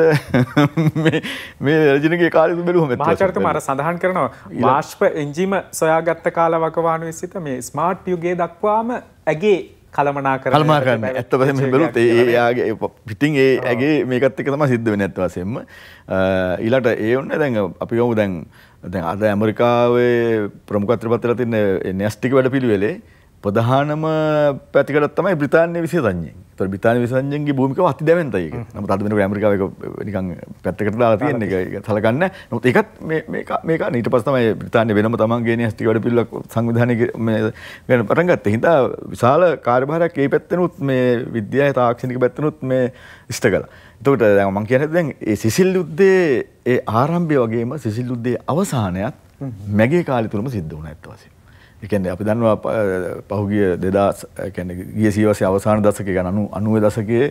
මේ රජිනගේ කාලෙත් බැලුවම මහාචාර්යතුමා අර සඳහන් කරනවා වාෂ්ප එන්ජිම සොයාගත්ත කාලවකවානුවේ සිට මේ ස්මාර්ට් යුගයේ දක්වාම ඇගේ කළමනාකරණය ඇත්ත වශයෙන්ම බැලුවොත් එයාගේ පිටින් ඇගේ මේකත් එක්ක තමයි සිද්ධ වෙන්නේ ඇත්ත වශයෙන්ම. ඊළඟට ඒ වුණේ දැන් අපි ගමු දැන් අද ඇමරිකාවේ ප්‍රමුඛත්වයට පත් වෙලා තියෙන න්‍යෂ්ටික වැඩපිළිවෙලේ ප්‍රධානම පැතිකඩක් තමයි බ්‍රිතාන්‍ය විශේෂඥයින්. ඒතකොට බ්‍රිතාන්‍ය විශේෂඥයින්ගේ භූමිකාව අති දැවෙන්තයි ඒක. නමුත් අද වෙනකොට ඇමරිකාව ඒක නිකන් පැත්තකට දාලා තියෙන එක සලකන්නේ. නමුත් ඒකත් මේක ඊට පස්සේ තමයි බ්‍රිතාන්‍ය වෙනම තමන්ගේ න්‍යෂ්ටික වැඩපිළිවෙලක් සංවිධානයේ වෙන පටන් ගත්තේ. හින්දා විශාල කාර්යභාරයක් ඒ පැත්තෙනුත් මේ විද්‍යාවේ තාක්ෂණික පැත්තෙනුත් මේ ඉෂ්ට කළා. එතකොට දැන් මම කියන්නේ දැන් ඒ සිසිල් යුද්ධයේ ඒ ආරම්භය වගේම සිසිල් යුද්ධයේ අවසානයත් මැගේ කාලය තුලම සිද්ධ වුණා ඇත්ත වශයෙන්ම. ඒ කියන්නේ අපි දන්නවා පහුගිය 2000 කියන්නේ ගිය සියවසේ අවසාන දශකයේ ගන්න 90 දශකයේ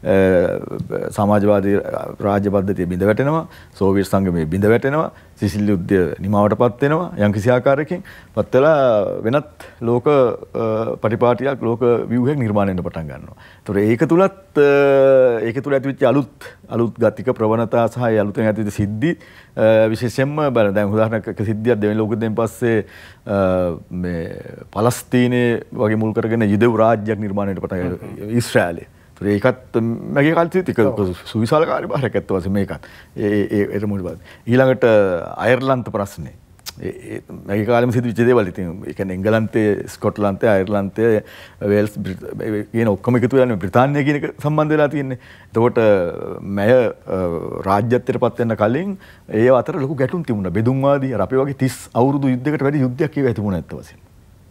සමාජවාදී රාජ්‍ය පද්ධතිය බිඳ වැටෙනවා, සෝවියට් සංගමය බිඳ වැටෙනවා, සිසිල් යුද්ධය නිමාවටපත් වෙනවා යම් කිසි ආකාරයකින් පත් වෙලා වෙනත් ලෝක පරිපාටියක් ලෝක ව්‍යුහයක් නිර්මාණය වෙන්න පටන් ගන්නවා. ඒතකොට ඒක තුල ඇතිවෙච්ච අලුත් ගතික ප්‍රවණතා සහ ඒ අලුතෙන් ඇතිවෙච්ච සිද්ධි විශේෂයෙන්ම බලන්න දැන් උදාහරණයක් සිද්ධියක් දෙවෙනි ලෝක යුද්ධයෙන් පස්සේ මේ පලස්තීනයේ වගේ මුල් කරගෙන යුදෙව් රාජ්‍යයක් නිර්මාණය වෙන්න පටන් ගන්නවා ඊශ්‍රායලයේ. ඒකත් මගේ කාලේ තික සුවිශාල කාර්යභාරයක් ඇත්ත වශයෙන්ම මේකත් ඒ මුල් බල ඊළඟට අයර්ලන්ත ප්‍රශ්නේ මගේ කාලෙම සිදුවෙච්ච දේවල් ඉතින් ඒ කියන්නේ එංගලන්තයේ ස්කොට්ලන්තයේ අයර්ලන්තයේ වේල්ස් කියන ඔක්කොම එකතු වෙලා බ්‍රිතාන්‍ය කියන එක සම්බන්ධ වෙලා තියෙන්නේ. එතකොට මය රාජ්‍යත්වයට පත් වෙන්න කලින් ඒ අතර ලොකු ගැටුම් තිබුණා. බෙදුම්වාදී අර අපේ වගේ 30 අවුරුදු යුද්ධයකට වැඩි යුද්ධයක් ඒවා තිබුණා ඇත්ත වශයෙන්ම.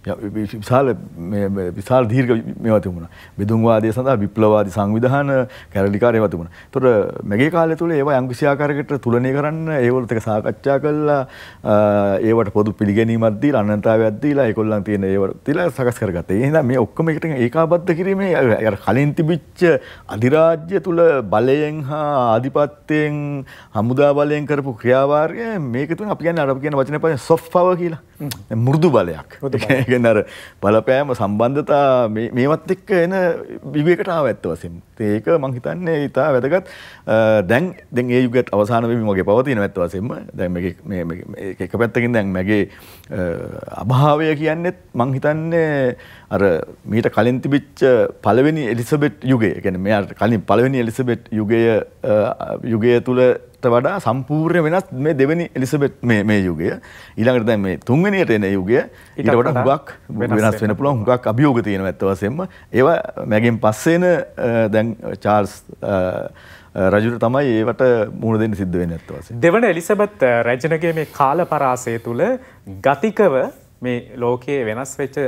විශාල දීර්ඝ මේවා තිබුණා. බෙදුම්වාදය සඳහා විප්ලවවාදී සංවිධාන කැරලිකාර ඒවා තිබුණා. ඒතකොට මගේ කාලය තුල ඒවා යම් කිසි ආකාරයකට තුලනය කරන්න ඒවලත් එක සාකච්ඡා කළා ඒවට පොදු පිළිගැනීමක් දීලා අනන්තතාවයක් දීලා ඒගොල්ලන් තියෙන ඒවා තියලා සකස් කරගත්තා. ඒ හින්දා මේ ඔක්කොම එකට ඒකාබද්ධ කිරීමේ අර කලින් තිබිච්ච අධිරාජ්‍ය තුල බලයෙන් හා ආධිපත්‍යයෙන් හමුදා බලයෙන් කරපු ක්‍රියාවාරය මේක තුන අපි කියන්නේ අර අපි කියන වචනේ පස්සේ soft power කියලා. මෘදු බලයක්. අර බලපෑම සම්බන්ධතා මේවත් එක්ක එන විවේකයට ආව ඇත්ත වශයෙන්ම. ඒක මම හිතන්නේ ඉතා වැදගත්. දැන් ඒ යුගයත් අවසාන වෙමින් වගේ පවතින ඇත්ත වශයෙන්ම. දැන් මේක එක පැත්තකින් දැන් මගේ අභාවය කියන්නේත් මම හිතන්නේ අර මීට කලින් තිබිච්ච පළවෙනි එලිසබෙත් යුගය. ඒ කියන්නේ මෙයාට කලින් පළවෙනි එලිසබෙත් යුගය තුල වඩා සම්පූර්ණ වෙනස් මේ දෙවෙනි එලිසබෙත් මේ යුගය. ඊළඟට දැන් මේ තුන්වෙනියට එන යුගය ඊට වඩා හුඟක් වෙනස් වෙන්න පුළුවන්. හුඟක් අභියෝග තියෙනවා ඇත්ත වශයෙන්ම. ඒවා මගෙන් පස්සේ එන දැන් චාල්ස් රජුට තමයි ඒවට මුහුණ දෙන්න සිද්ධ වෙන්නේ ඇත්ත වශයෙන්ම. දෙවන එලිසබෙත් රජුගේ මේ කාල පරාසය තුල ගතිකව මේ ලෝකයේ වෙනස් වෙච්ච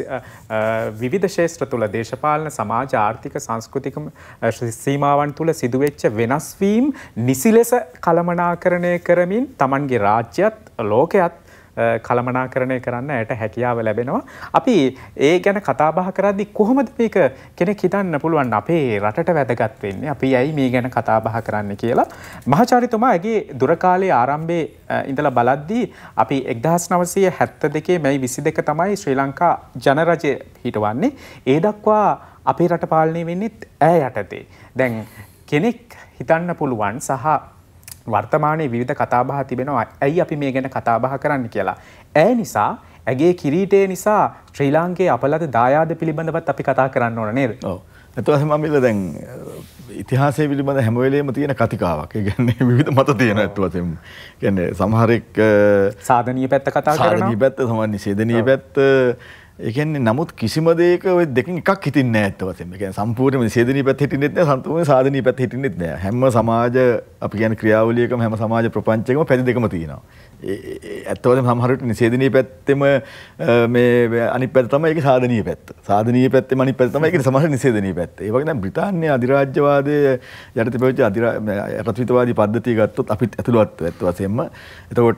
විවිධ ක්ෂේත්‍ර තුල දේශපාලන සමාජ ආර්ථික සංස්කෘතික සීමාවන් තුල සිදුවෙච්ච වෙනස් වීම් නිසි ලෙස කළමනාකරණය කරමින් Tamanගේ රාජ්‍යයත් ලෝකයත් කළමනාකරණය කරන්න ඇයට හැකියාව ලැබෙනවා. අපි ඒ ගැන කතා බහ කරද්දී කොහොමද මේක කෙනෙක් හිතන්න පුළුවන් අපේ රටට වැදගත් වෙන්නේ? අපි ඇයි මේ ගැන කතා බහ කරන්නේ කියලා. මහාචාර්යතුමාගේ දුර කාලයේ ආරම්භයේ ඉඳලා බලද්දී අපි 1972 මැයි 22 තමයි ශ්‍රී ලංකා ජනරජය හිටවන්නේ. ඒ දක්වා අපේ රට පාලනය වෙන්නේ ඇය යටතේ. දැන් කෙනෙක් හිතන්න පුළුවන් සහ වර්තමානයේ විවිධ කතාබහ තිබෙනවා ඇයි අපි මේ ගැන කතා බහ කරන්න කියලා. ඇය නිසා ඇගේ කිරීටය නිසා ශ්‍රී ලාංකේය අපලද දායාද පිළිබඳවත් අපි කතා කරන්න ඕන නේද? ඔව්. එතකොට මම දැන් ඉතිහාසය පිළිබඳ හැම වෙලේම තියෙන කතිකාවක්. ඒ කියන්නේ විවිධ මත තියෙන ඇත්ත වශයෙන්ම. කියන්නේ සමහරෙක් සාධනීය පැත්ත කතා කරනවා. සාධනීය පැත්ත, සමහර නිෂේධනීය පැත්ත. ඒ කියන්නේ නමුත් කිසිම දෙයක ওই දෙකෙන් එකක් හිටින්නේ නැහැ ඇත්ත වශයෙන්ම. ඒ කියන්නේ සම්පූර්ණ නිෂේධනීය පැත්ත හිටින්නෙත් නැහැ, සම්පූර්ණ සාධනීය පැත්ත හිටින්නෙත් නැහැ. හැම සමාජ අපි කියන්නේ ක්‍රියාවලියකම හැම සමාජ ප්‍රපංචයකම පැති දෙකම තියෙනවා. ඇත්ත වශයෙන්ම සමහර විට නිෂේධනීය පැත්තෙම මේ අනිත් පැත්ත තමයි ඒකේ සාධනීය පැත්ත. සාධනීය පැත්තෙම අනිත් පැත්ත තමයි ඒකේ සමහර නිෂේධනීය පැත්ත. ඒ වගේ දැන් බ්‍රිතාන්‍ය අධිරාජ්‍යවාදයේ යටතේ පැවතිච්ච රටවිතවාදී පද්ධතිය ගත්තොත් අපිත් ඇතුළත් ඇත්ත වශයෙන්ම. එතකොට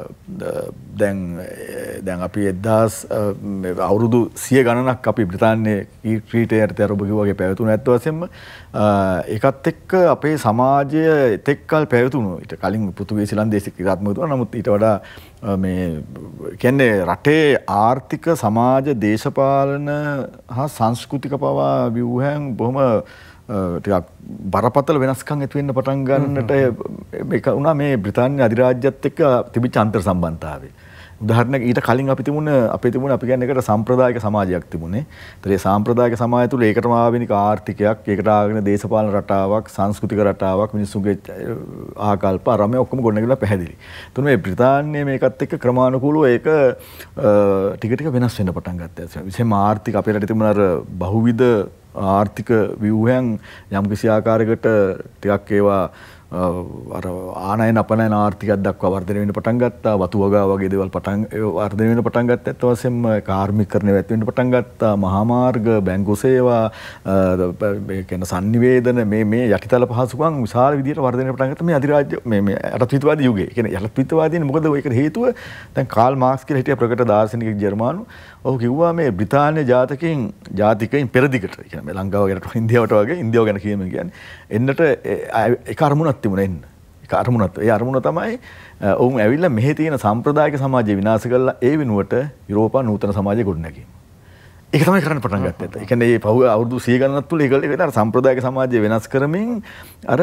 දැන් අපි 1000 අවුරුදු 100 ගණනක් අපි බ්‍රිතාන්‍යයේ ක්‍රීටයට ඔබ කිව්වාගේ පැවතුණු ඇත්ත වශයෙන්ම ඒකත් එක්ක අපේ සමාජය එතෙක්කල් පැවතුණු ඊට කලින් පෘතුගීසි ලන්දේසි ක්‍රියාත්මක වුණා. නමුත් ඊට වඩා මේ කියන්නේ රටේ ආර්ථික සමාජ දේශපාලන හා සංස්කෘතික පවා ව්‍යුහයන් බොහොම ටිකක් බරපතල වෙනස්කම් ඇති වෙන්න පටන් ගන්නට මේක වුණා මේ බ්‍රිතාන්‍ය අධිරාජ්‍යයත් එක්ක තිබිච්ච අන්තර් සම්බන්ධතාවය. උදාහරණයක් ඊට කලින් අපි තිබුණ අපි කියන්නේ ඒකට සාම්ප්‍රදායික සමාජයක් තිබුණේ. ඒතර ඒ සාම්ප්‍රදායික සමාජය තුළ ඒකටම ආවෙනික ආර්ථිකයක්, ඒකට ආගෙන දේශපාලන රටාවක්, සංස්කෘතික රටාවක්, මිනිස්සුගේ ආකල්ප අරමේ ඔක්කොම ගොඩනැගිලා පැහැදිලි. එතන මේ බ්‍රිතාන්‍යයේ මේකත් එක්ක ක්‍රමානුකූලව ඒක ටික ටික වෙනස් වෙන්න පටන් ගත්තා. විශේෂයෙන්ම ආර්ථික අපේ රටේ තිබුණ අර බහුවිධ ආර්ථික ව්‍යුහයන් යම් කිසි ආකාරයකට ටිකක් ඒවා අර ආනයන අපනයන ආර්ථිකයක් දක්වා වර්ධනය වෙන්න පටන් ගත්තා. වතු වගා වගේ දේවල් වර්ධනය වෙන්න පටන් ගත්තා. ඒත් වශයෙන්ම කාර්මිකකරණය වැඩි වෙන්න පටන් ගත්තා. මහා මාර්ග, බැංකු සේවා, මේ කියන sannivedana මේ යටිතල පහසුකම් විශාල විදියට වර්ධනය වෙන්න පටන් ගත්තා මේ අධිරාජ්‍ය මේ යටත්විතවාදී යුගයේ. කියන්නේ යටත්විතවාදීන් මොකද ඒකට හේතුව දැන් කාල් මාක්ස් කියලා හිටිය ප්‍රකට දාර්ශනිකයෙක් ජර්මානු. ඔහු කිව්වා මේ බ්‍රිතාන්‍ය ජාතිකයින් පෙරදිගට කියන්නේ මේ ලංකාව ගැන ඉන්දියාවට වගේ ඉන්දියාව ගැන කියන්නේ එන්නට ඒක අරමුණක් තිබුණා එන්න. ඒක අරමුණක්. ඒ අරමුණ තමයි ඔවුන් ඇවිල්ලා මෙහි තියෙන සාම්ප්‍රදායික සමාජය විනාශ කරලා ඒ වෙනුවට යුරෝපා නූතන සමාජය ගොඩනැගීම. ඒක තමයි කරන්න පටන් ගත්තේ. ඒ කියන්නේ මේ පහුව අවුරුදු 100 ගණනක් තුල ඒක අර සාම්ප්‍රදායික සමාජය වෙනස් කරමින් අර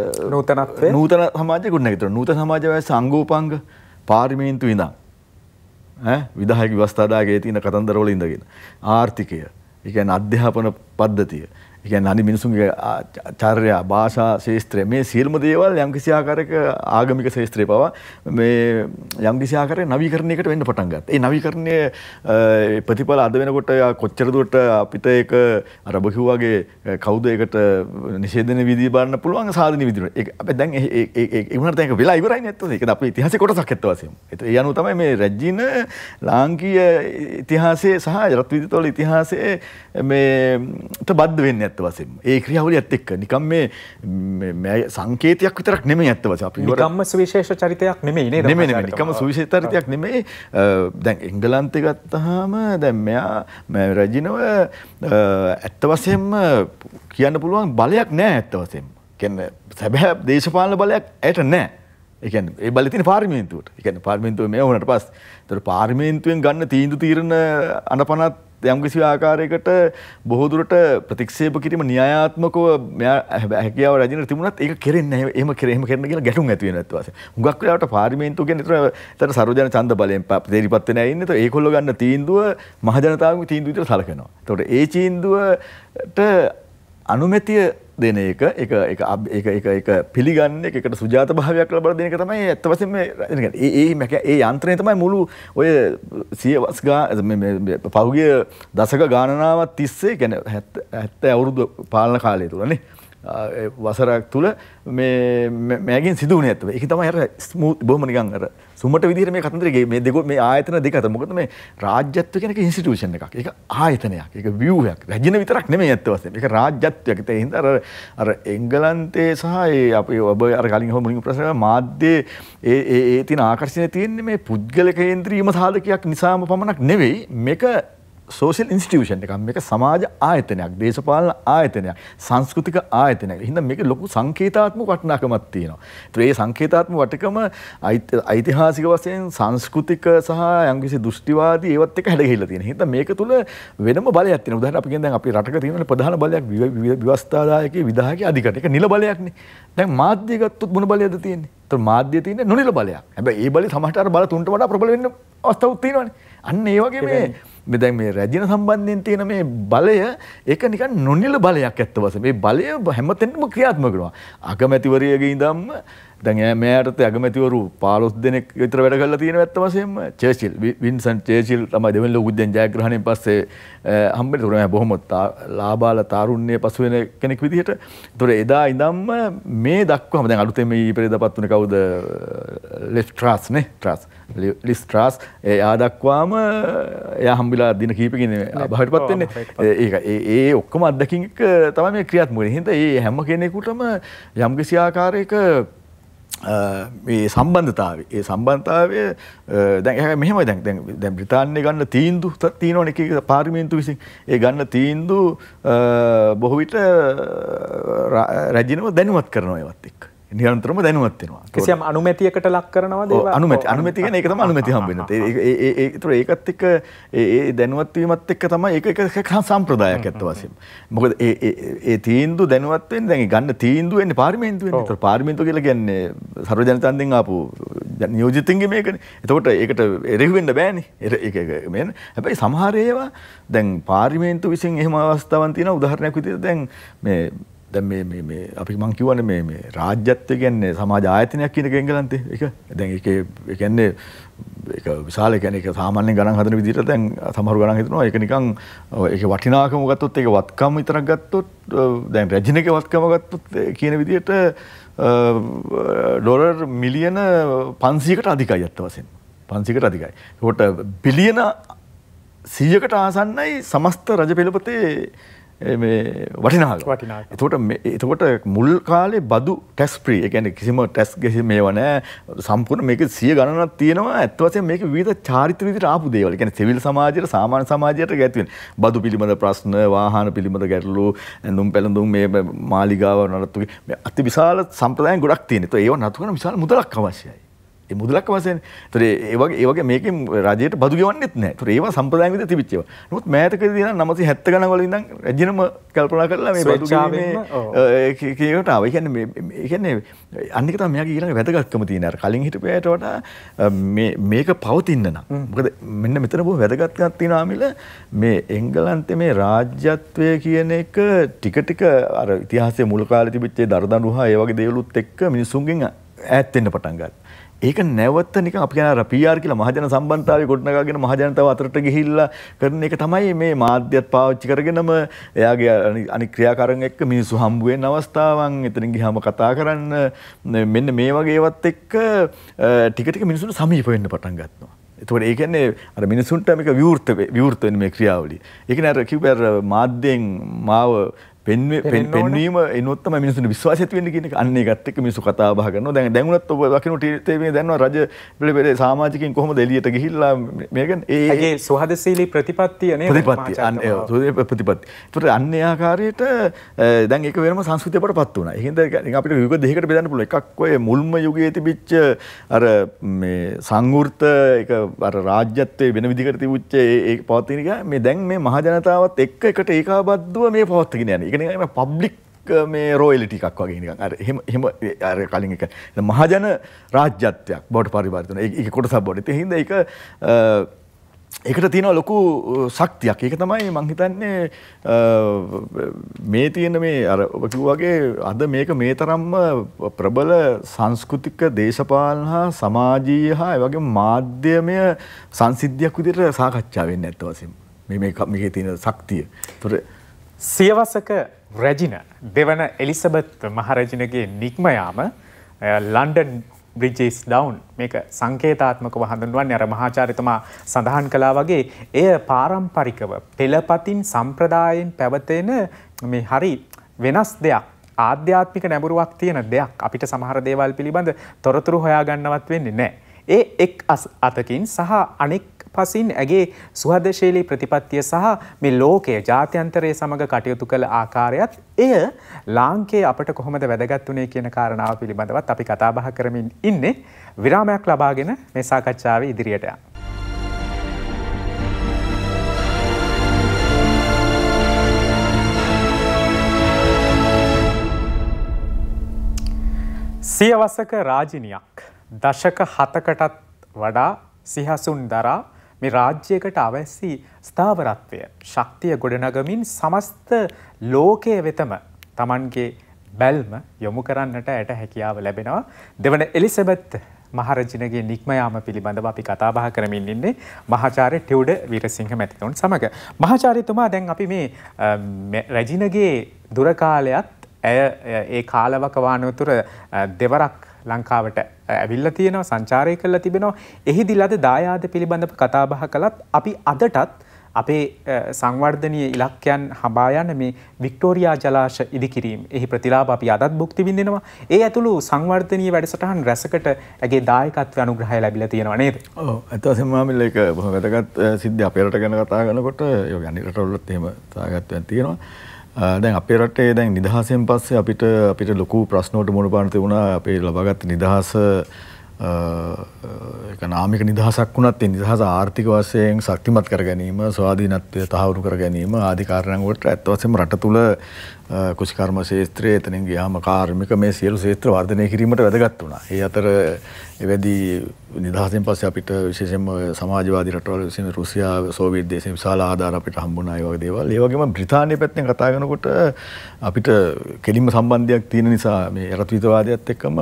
නූතන සමාජය ගොඩනැගිනවා. නූතන සමාජය වැස්ස අංගෝපාංග පාර්ලිමේන්තු ඉඳන් විධායක ව්‍යවස්ථාදාගේ තියෙන කතන්දරවල ඉඳගෙන ආර්ථිකය, ඒ කියන්නේ අධ්‍යාපන පද්ධතිය, ඒ කියන්නේ අනිත් මිනිසුන්ගේ චර්යා, භාෂා ශාස්ත්‍රය මේ සියලුම දේවල් යම්කිසි ආකාරයක ආගමික ශාස්ත්‍රය පවා මේ යම්කිසි ආකාරයක නවීකරණයකට වෙන්න පටන් ගත්තා. ඒ නවීකරණයේ ප්‍රතිඵල අද වෙනකොට කොච්චර දුරට අපිට ඒක අර ඔබ කිව්වාගේ කවුද ඒකට නිෂේධන විදිය බලන්න පුළුවන් සාධනීය විදියට. ඒක අපි දැන් ඒ වුණාට දැන් ඒක වෙලා ඉවරයි නේද? ඒක අපේ ඉතිහාසයේ කොටසක් ඇත්ත වශයෙන්ම. ඒ අනුව තමයි මේ රැජින ලාංකීය ඉතිහාසයේ සහ රත්විදිතවල ඉතිහාසයේ මේට බද්ධ වෙන්නේ ඇත්ත වශයෙන්ම. ඒ ක්‍රියාවලියත් එක්ක නිකම් මේ සංකේතයක් විතරක් නෙමෙයි ඇත්ත වශයෙන්ම. අපි නිකම්ම සුවිශේෂ චරිතයක් නෙමෙයි නේද? නෙමෙයි නිකම්ම සුවිශේෂ චරිතයක් නෙමෙයි. දැන් එංගලන්තේ ගත්තාම දැන් මෙයා රැජිනව ඇත්ත වශයෙන්ම කියන්න පුළුවන් බලයක් නැහැ ඇත්ත වශයෙන්ම. කියන්නේ සැබෑ දේශපාලන බලයක් ඇයට නැහැ. ඒ කියන්නේ ඒ බලය තියෙන පාර්ලිමේන්තුවට. ඒ කියන්නේ පාර්ලිමේන්තුවේ මේ වුණාට පස්සේ ඒතර පාර්ලිමේන්තුවෙන් ගන්න තීන්දුව අනපනත් යම්කිසි ආකාරයකට බොහෝ දුරට ප්‍රතික්ෂේප කිරීම න්‍යායාත්මකව හැකියාව රැජිනට තිබුණත් ඒක කෙරෙන්නේ නැහැ. එහෙම කරන්න කියලා ගැටුම් ඇති වෙනවා ඊට පස්සේ. හුඟක් වෙලාවට පාර්ලිමේන්තුව කියන්නේ ඒතර සර්වජන ඡන්ද බලයෙන් තේරිපත් වෙන අය ඉන්නේ. ඒතර ඒගොල්ලෝ ගන්න තීන්දුව මහ ජනතාවගේ තීන්දුව විදිහට සලකනවා. ඒතකොට ඒ තීන්දුවට අනුමැතිය දෙන එක පිළිගන්න එක එකට සුජාත භාවයක් ලබා දෙන එක තමයි ඇත්ත වශයෙන්ම ඒ යන්ත්‍රය තමයි මුළු ඔය 100 මේ පහුගිය දශක ගණනාවක් තිස්සේ කියන්නේ 70 අවුරුදු පාලන කාලය තුලනේ වසරක් තුල මේගෙන් සිදු වුණේ ඇත්ත. ඒක තමයි අර ස්මූත් බොහොම නිකන් අර සුමට විදිහට මේ කතන්දරේ මේ ආයතන දෙක අතර. මොකද මේ රාජ්‍යත්ව කියන එක ඉන්ස්ටිටියුෂන් එකක්. ඒක ආයතනයක්. ඒක ව්‍යුහයක්. රැජින විතරක් නෙමෙයි ඇත්ත වශයෙන්ම. ඒක රාජ්‍යත්වයක්. ඒ හින්දා අර එංගලන්තේ සහ ඒ අපි ඔබ අර කලින් මුලින්ම ප්‍රශ්න මාධ්‍යයේ ඒ තියෙන ආකර්ෂණය තියෙන්නේ මේ පුද්ගල කේන්ද්‍රීයම සාධකයක් නිසාම පමණක් නෙවෙයි. මේක සෝෂල් ඉන්ස්ටිටියුෂන් එකක්. මේක සමාජ ආයතනයක්, දේශපාලන ආයතනයක්, සංස්කෘතික ආයතනයක්. එහෙනම් මේක ලොකු සංකේතාත්මක වටිනාකමක් තියෙනවා. ඒතර මේ සංකේතාත්මක වටිකම ඓතිහාසික වශයෙන් සංස්කෘතික සහ යම්කිසි දෘෂ්ටිවාදී ඒවත් එක්ක හැඩ ගිහිල්ලා තියෙනවා. එහෙනම් මේක තුල වෙනම බලයක් තියෙනවා. උදාහරණ අපි කියන්නේ දැන් අපේ රටක තියෙන ප්‍රධාන බලයක් ව්‍යවස්ථාදායකයේ විධායකයේ අධිකරණ. ඒක නිල බලයක්නේ. දැන් මාධ්‍ය ගත්තොත් මොන බලයක්ද තියෙන්නේ? ඒතර මාධ්‍ය තියෙන්නේ නොනිල බලයක්. හැබැයි ඒ බලය සමහරට අර බල තුනට වඩා ප්‍රබල වෙන්න අවස්ථාවක් තියෙනවානේ. අන්න ඒ වගේ මේ දැන් මේ රැජින සම්බන්ධයෙන් තියෙන මේ බලය ඒක නිකන් නොනිල බලයක් ඇත්ත වශයෙන්. මේ බලය හැමතැනම ක්‍රියාත්මක කරනවා. අගමැතිවරියගේ ඉඳන්ම දැන් මෙයාට අගමැතිවරු 15 දෙනෙක් විතර වැඩ කරලා තියෙනවා ඇත්ත වශයෙන්ම. චර්චිල් වින්සන් චර්චිල් තමයි දෙවෙනි ලෝක යුද්ධයෙන් ජයග්‍රහණයෙන් පස්සේ හම්බෙන්නේ. උතුරේ බොහොම ලාබාල තාරුණ්‍ය පසු වෙන කෙනෙක් විදිහට. ඒතොර එදා ඉඳන්ම මේ දක්වාම දැන් අලුතෙන් මේ ඉපෙරේදපත් වුණේ කවුද? ලිස්ට්‍රාස් නේ. ලිස්ට්‍රාස් එයා දක්වාම එයා හම්බිලා දින කිහිපකින් අභාවයටපත් වෙන්නේ. ඒක ඒ ඔක්කොම අත්දැකීම් එක තමයි මේ ක්‍රියාත්මක වෙන්නේ. හින්දා මේ හැම කෙනෙකුටම යම්කිසි ආකාරයක මේ සම්බන්ධතාවය දැන් ඒක මෙහෙමයි දැන් බ්‍රිතාන්‍යය ගන්න තීන්දුව තියෙනවනේ එක පාර්ලිමේන්තුව විසින් ඒ ගන්න තීන්දුව බොහෝ විට රජිනව දැනුවත් කරනවා ඒවත් එක්ක නිරන්තරව දැනුවත් වෙනවා. කිසියම් අනුමැතියකට ලක් කරනවද ඒවා? අනුමැති කියන්නේ ඒක තමයි අනුමැතිය හම්බෙන්නේ. ඒතර ඒකත් එක්ක ඒ දැනුවත් වීමත් එක්ක තමයි ඒක සම්ප්‍රදායක් ඇත්ත වශයෙන්ම. මොකද ඒ තීන්දුව දැනුවත් වෙන්නේ දැන් ගන්න තීන්දුව වෙන්නේ පාර්ලිමේන්තුවෙන්. ඒතර පාර්ලිමේන්තුව කියලා කියන්නේ සර්ව ජනතාවෙන් ආපු නියෝජිතින්ගේ මේකනේ. එතකොට ඒකට එරෙහි වෙන්න බෑනේ. ඒක මෙන්න. හැබැයි සමහර ඒවා දැන් පාර්ලිමේන්තුව විසින් එහෙම අවස්ථාවක් තියෙනවා. උදාහරණයක් විදිහට දැන් දැන් මේ අපි මං කියවනේ මේ රාජ්‍යත්වය කියන්නේ සමාජ ආයතනයක් කියන එක එංගලන්තේ. ඒක දැන් ඒ කියන්නේ ඒක විශාල කියන්නේ ඒක සාමාන්‍යයෙන් ගණන් හදන විදිහට දැන් සමහර ගණන් හිතනවා ඒක නිකන් ඒක වටිනාකම ගත්තොත් ඒක වත්කම විතරක් ගත්තොත් දැන් රැජිනේගේ වත්කම ගත්තොත් කියන විදිහට ඩොලර් මිලියන 500කට අධිකයි අත්ත වශයෙන්. 500කට අධිකයි. ඒකට බිලියන 100කට ආසන්නයි සමස්ත රජ පෙළපතේ මේ වටිනාකම. එතකොට මුල් කාලේ බදු ටැක්ස් ෆ්‍රී. ඒ කියන්නේ කිසිම ටැක්ස් ගෙසි මේවා නැහැ. සම්පූර්ණ මේකේ 100 ගණනක් තියෙනවා. ඇත්ත වශයෙන්ම මේක විවිධ චාරිත්‍ර විදිහට ආපු දේවල්. ඒ කියන්නේ සිවිල් සමාජයට සාමාන්‍ය සමාජයට ගැති වෙන. බදු පිළිබඳ ප්‍රශ්න, වාහන පිළිබඳ ගැටලු, ඇඳුම් පැළඳුම් මේ මාලිගාව නඩත්තු මේ අති විශාල සම්ප්‍රදායන් ගොඩක් තියෙනවා. ඒව නතු කරන විශාල මුදලක් අවශ්‍යයි. ඒ මුදලක් අවශ්‍යයි. ඒතර ඒ වගේ මේකෙන් රජයට බදු ගෙවන්නෙත් නැහැ. ඒතර ඒවා සම්ප්‍රදායන් විදිහට තිබිච්ච ඒවා. නමුත් මෑතකදී නම් 970 ගණන් වල ඉඳන් රජිනම කල්පනා කරලා මේ බදු ගෙවීමේ කීයට ආවා. ඒ කියන්නේ අනික තමයි මෙයාගේ ඊළඟ වැදගත්කම තියෙන. අර කලින් හිටපෑට වඩා මේක පවතින්න නම්. මොකද මෙන්න මෙතන බොහෝ වැදගත්කමක් තියෙනවා මිල මේ එංගලන්තේ මේ රාජ්‍යත්වය කියන එක ටික ටික අර ඉතිහාසයේ මුල් කාලේ තිබිච්ච දරදඬු ඒ වගේ දේවලුත් එක්ක මිනිසුන්ගෙන් ඈත් වෙන්න පටන් ගත්තා. ඒක නැවත නිකන් අපි කියන අර PR කියලා මහජන සම්බන්ධතාවය ගොඩනගාගෙන මහජනතාව අතරට ගිහිල්ලා කරන එක තමයි මේ මාධ්‍යත් පාවිච්චි කරගෙනම එයාගේ අනික් ක්‍රියාකාරන් එක්ක මිනිස්සු හම්බ වෙන අවස්ථාවන් එතනින් ගියාම කතා කරන්න මෙන්න මේ වගේ ඒවත් එක්ක ටික ටික මිනිස්සුන්ට සමීප වෙන්න පටන් ගන්නවා. එතකොට ඒ කියන්නේ අර මිනිසුන්ට මේක විවෘත වෙන මේ ක්‍රියාවලිය. ඒ කියන්නේ අර කිව්වේ අර මාධ්‍යෙන් මාව පෙන්වීම එනොත් තමයි මිනිස්සුන්ට විශ්වාසය ඇති වෙන්නේ කියන එක. අන්න ඒකත් එක්ක මිනිස්සු කතා බහ කරනවා. දැන් උනත් ඔබ දකින්න ටීවීයේ දැන්නවා රජ පිළිවෙලේ සමාජිකින් කොහොමද එළියට ගිහිල්ලා මේක ඒගේ සුහදශීලී ප්‍රතිපත්තිය නේද? ප්‍රතිපත්තිය. ඒතකොට අන්න ඒ ආකාරයට දැන් ඒක වෙනම සංස්කෘතියකටපත් වුණා. ඒ හින්දා අපිට යුග දෙකකට බෙදන්න පුළුවන්. එකක් ඔය මුල්ම යුගයේ තිබිච්ච අර මේ සංවෘත ඒක අර රාජ්‍යත්වයේ වෙන විදිහකට තිබුච්ච ඒ පවතින එක මේ දැන් මේ මහ ජනතාවත් එක්ක එකට ඒකාබද්ධව මේ පවත්වාගෙන යන්නේ. ඒක නිකන් පබ්ලික් මේ රොයලිටි එකක් වගේ නිකන් අර එහෙම අර කලින් එක මහජන රාජ්‍යත්වයක් බවට පරිවර්තන වෙනවා. ඒක කොටසක් බවට. ඒ හින්දා ඒකට තියෙන ලොකු ශක්තියක්. ඒක තමයි මම හිතන්නේ මේ තියෙන මේ අර ඔබ කිව්වාගේ අද මේක මේ තරම්ම ප්‍රබල සංස්කෘතික දේශපාලන හා සමාජීය හා ඒ වගේම මාධ්‍යමය සංසිද්ධියක් විදිහට සාකච්ඡා වෙන්නේ නැත්ත වශයෙන්. මේකේ තියෙන ශක්තිය. සියවසක රැජින දෙවන එලිසබෙත් මහරැජිනගේ නික්ම යාම ලන්ඩන් බ්‍රිජස් ඩවුන් මේක සංකේතාත්මකව හඳුන්වන්නේ අර මහාචාර්යතුමා සඳහන් කළා වගේ එය පාරම්පරිකව පෙළපතින් සම්ප්‍රදායෙන් පැවතෙන මේ හරි වෙනස් දෙයක් ආධ්‍යාත්මික නැඹුරුවක් තියෙන දෙයක් අපිට සමහර දේවල් පිළිබඳ තොරතුරු හොයාගන්නවත් වෙන්නේ නැහැ. ඒ එක් අතකින් සහ අනෙක් පසින් ඇගේ සුහදශීලී ප්‍රතිපත්තිය සහ මේ ලෝකයේ ජාත්‍යන්තරයේ සමග කටයුතු කළ ආකාරයත් එය ලාංකේය අපට කොහොමද වැදගත් වුණේ කියන කාරණාව පිළිබඳවත් අපි කතා බහ කරමින් ඉන්නේ. විරාමයක් ලබාගෙන මේ සාකච්ඡාවේ ඉදිරියට යමු. සියවසක රාජිනියක් දශක 7කටත් වඩා සිහසුන් දරා මේ රාජ්‍යයකට අවැසි ස්ථාවරත්වය ශක්තිය ගොඩනගමින් සමස්ත ලෝකයේ වෙතම Tamanගේ බැල්ම යොමු කරන්නට ඇයට හැකියාව ලැබෙනවා. දෙවන එලිසබෙත් මහරජිනගේ නික්ම යාම පිළිබඳව අපි කතා බහ කරමින් ඉන්නේ මහාචාර්ය ටියුඩර් වීරසිංහ මැතිතුමන් සමග. මහාචාර්යතුමා දැන් අපි මේ රජිනගේ දුර කාලයත් ඇය ඒ කාලවක වානුව තුර දෙවරක් ලංකාවට ඇවිල්ලා තියෙනවා සංචාරය කළා තිබෙනවා. එහිදී ලද දායාද පිළිබඳව කතා බහ කළත් අපි අදටත් අපේ සංවර්ධනීය ඉලක්කයන් හඹා යන මේ වික්ටෝරියා ජලාශ ඉදිකිරීම එහි ප්‍රතිලාභ අපි අදත් භුක්ති විඳිනවා. ඒ ඇතුළු සංවර්ධනීය වැඩසටහන් රැසකට ඇගේ දායකත්ව අනුග්‍රහය ලැබිලා තියෙනවා නේද? ඔව් ඇත්ත වශයෙන්ම ආමිල ඒක බොහොම වැදගත් සිද්ධි අපේ රට ගැන කතා කරනකොට ඒ යන්නේ රටවලත් එහෙම සාගතයක් තියෙනවා. දැන් අපේ රටේ දැන් නිදහසෙන් පස්සේ අපිට ලොකු ප්‍රශ්න වලට මුහුණ පාන්න තිබුණා. අපේ ලබාගත් නිදහස එකනාමික නිදහසක් වුණත් ඒ නිදහස ආර්ථික වශයෙන් ශක්තිමත් කර ගැනීම, ස්වාධීනත්වය තහවුරු කර ගැනීම ආදී කාරණා වලට ඇත්ත වශයෙන්ම රට තුල කුෂිකර්ම ක්ෂේත්‍රයේ එතනින් ගියාම කාර්මික මේ සියලු ක්ෂේත්‍ර වර්ධනය කිරීමට වැදගත් වුණා. ඒ අතර එවැදි නිදහසෙන් පස්සේ අපිට විශේෂයෙන්ම සමාජවාදී රටවල විසින් රුසියාව, සෝවියට් දේශයෙන් විශාල ආධාර අපිට හම්බුණා ඒ වගේ දේවල්. ඒ වගේම බ්‍රිතාන්‍ය පැත්තෙන් කතා කරනකොට අපිට කෙලින්ම සම්බන්ධයක් තියෙන නිසා මේ රටවිතවාදයත් එක්කම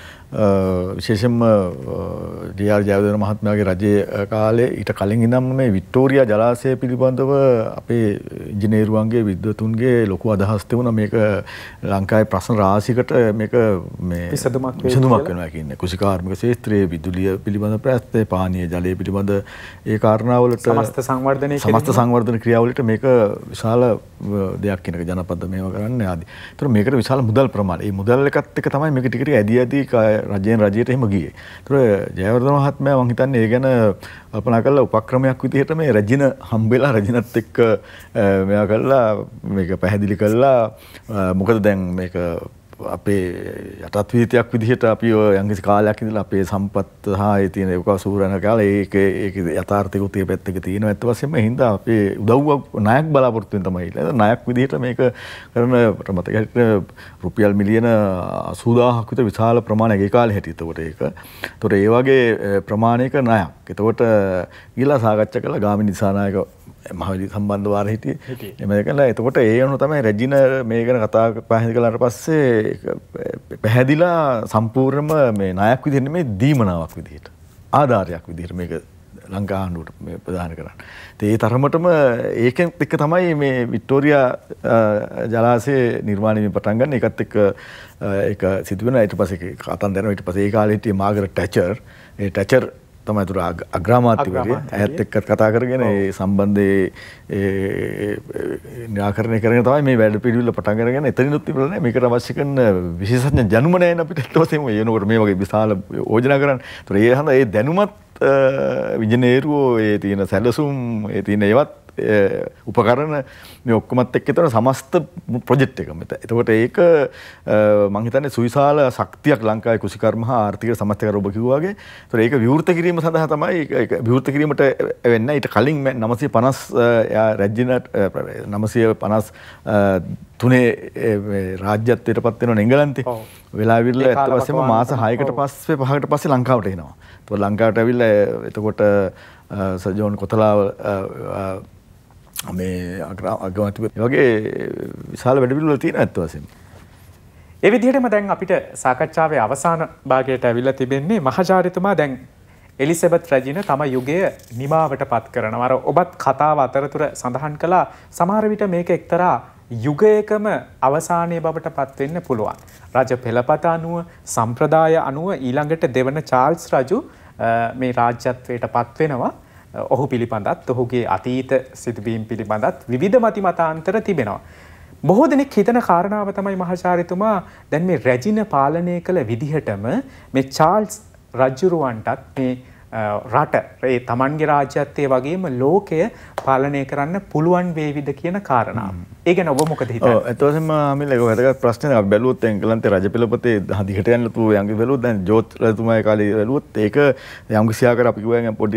විශේෂයෙන්ම ඩී.ආර්. ජයවර්ධන මහත්මයාගේ රජයේ කාලේ ඊට කලින් ඉඳන්ම මේ වික්ටෝරියා ජලාශය පිළිබඳව අපේ ඉංජිනේරුවන්ගේ විද්වතුන්ගේ ලොකු අදහස් තිබුණා මේක ලංකාවේ ප්‍රශ්න රාශියකට මේක මේ විසඳුමක් වෙනවා කියන්නේ කුෂිකාර්මික ක්ෂේත්‍රයේ විදුලිය පිළිබඳ ප්‍රශ්නේ පානීය ජලය පිළිබඳ ඒ කාරණාවලට සමස්ත සංවර්ධන ක්‍රියාවලට මේක විශාල දෙයක් කියන එක ජනපද මේවා කරන්න ආදී. ඒතර මේකට විශාල මුදල් ප්‍රමාණය. මේ මුදල් එකත් එක්ක තමයි මේක ටික ටික ඇදී රජයෙන් රජයට එහෙම ගියේ. ඒතර ජයවර්ධන මහත්මයා මම හිතන්නේ ඒ ගැන කල්පනා කළා උපක්‍රමයක් විදිහට මේ රජින හම්බෙලා රජිනත් එක්ක මෙයා කළා මේක පැහැදිලි කළා. මොකද දැන් මේක අපේ යටත් විහිතියක් විදිහට අපි යම්කිසි කාලයක් ඉඳලා අපේ සම්පත් හා ඒ තියෙන ඒක සූරණ කාලේ ඒක යථාර්ථිකුත් ඒ පැත්තක තියෙනවා. ඇත්ත වශයෙන්ම හින්දා අපේ උදව්වක් නායක බලාපොරොත්තු වෙන තමයි ඉන්නේ. නායක විදිහට මේක කරන මතකයට රුපියල් මිලියන 80000ක් විතර විශාල ප්‍රමාණයක් ඒ කාලේ හැටියට. ඒතකොට ඒ වගේ ප්‍රමාණයක නායක. ඒතකොට ගිහලා සාකච්ඡා කළා ගාමිණී දිසානායක මහවිලි සම්බන්ධ වාර හිටියේ. එමෙ කළා. එතකොට ඒ අනුව තමයි රැජින මේ ගැන කතා පැහැදිලි කළාට පස්සේ පැහැදිලා සම්පූර්ණම මේ නායක විදිහට නෙමෙයි දීමනාවක් විදිහට ආධාරයක් විදිහට මේක ලංකා ආණ්ඩුවට මේ ප්‍රදාන කරන්නේ. ඒ තරමටම ඒකෙන් එක්ක තමයි මේ වික්ටෝරියා ජලාශය නිර්මාණය වෙන්න පටන් ගන්න. ඒකත් එක්ක ඒක සිදු වෙනවා. ඊට පස්සේ කතන්දර ඊට පස්සේ ඒ කාලේ හිටියේ මාගරට් ටැචර්. ඒ ටැචර් තමයි තුර අග්‍රාමාත්‍යවරිය ඇයත් එක්ක කතා කරගෙන ඒ සම්බන්ධයේ නිරාකරණය කරගෙන තමයි මේ වැඩ පිළිවිල්ල පටන් අරගෙන එතනිනුත් තිබුණා නෑ මේකට අවශ්‍ය කරන විශේෂඥ දැනුම නෑ අපිට ඊට පස්සේම එනකොට මේ වගේ විශාල යෝජනා කරන්න. ඒතර ඒ හන්ද ඒ දැනුමත් ඉංජිනේරුවෝ ඒ තියෙන සැලසුම් ඒ තියෙන ඒවත් උපකරණ මේ ඔක්කොමත් එක්ක තන සමස්ත ප්‍රොජෙක්ට් එකම. එතකොට ඒක මම හිතන්නේ සුවිශාල ශක්තියක් ලංකාවේ කුෂිකර්ම හා ආර්ථික සමස්තකර ඔබ කිව්වා වගේ. ඒතර ඒක විවෘත කිරීම සඳහා තමයි ඒක විවෘත කිරීමට වෙන්නේ. ඊට කලින් 950 රැජිනට් 953 රාජ්‍යත්වයට පත් වෙනවා එංගලන්තේ. වෙලාවිල්ල ඇත්ත වශයෙන්ම මාස 6කට පස්සේ 5කට පස්සේ ලංකාවට එනවා. ඒතකොට ලංකාවට ඇවිල්ලා එතකොට සජෝන් කොතලාව මේ අගමැතිතුමා වගේ විශාල වැඩපිළිවෙළ තියෙන ඇත්ත වශයෙන්ම. ඒ විදිහටම දැන් අපිට සාකච්ඡාවේ අවසාන භාගයට ඇවිල්ලා තිබෙන්නේ මහාචාර්යතුමා දැන් එලිසබෙත් රජින තම යුගය නිමාවට පත් කරනවා. අර ඔබත් කතාව අතරතුර සඳහන් කළා සමහර විට මේක එක්තරා යුගයකම අවසානයේ බවට පත් වෙන්න පුළුවන්. රජ පෙළපත අනුව සම්ප්‍රදාය අනුව ඊළඟට දෙවන චාල්ස් රජු මේ රාජ්‍යත්වයට පත් වෙනවා. ඔහු පිළිබඳත් ඔහුගේ අතීත සිදුවීම් පිළිබඳත් විවිධ මතිමතාන්තර තිබෙනවා. බොහෝ දෙනෙක් හිතන කාරණාව තමයි මහාචාර්යතුමා දැන් මේ රැජින පාලනය කළ විදිහටම මේ චාල්ස් රජුරවන්ටත් මේ රට ඒ තමන්ගේ රාජ්‍යත්වයේ වගේම ලෝකය පාලනය කරන්න පුළුවන් වේවිද කියන කාරණාව. ඒ ගැන ඔබ මොකද හිතන්නේ? ඔව් ඇත්තටම අමිල ඒක වැදගත් ප්‍රශ්නයක්. අපි බැලුවොත් එංගලන්තේ රජපෙළපතේ දිගට යන තු යංගි බැලුවොත් දැන් ජෝත් රජතුමාගේ කාලේ බැලුවොත් ඒක යම්කිසියාකර අපි කියුවා පොඩි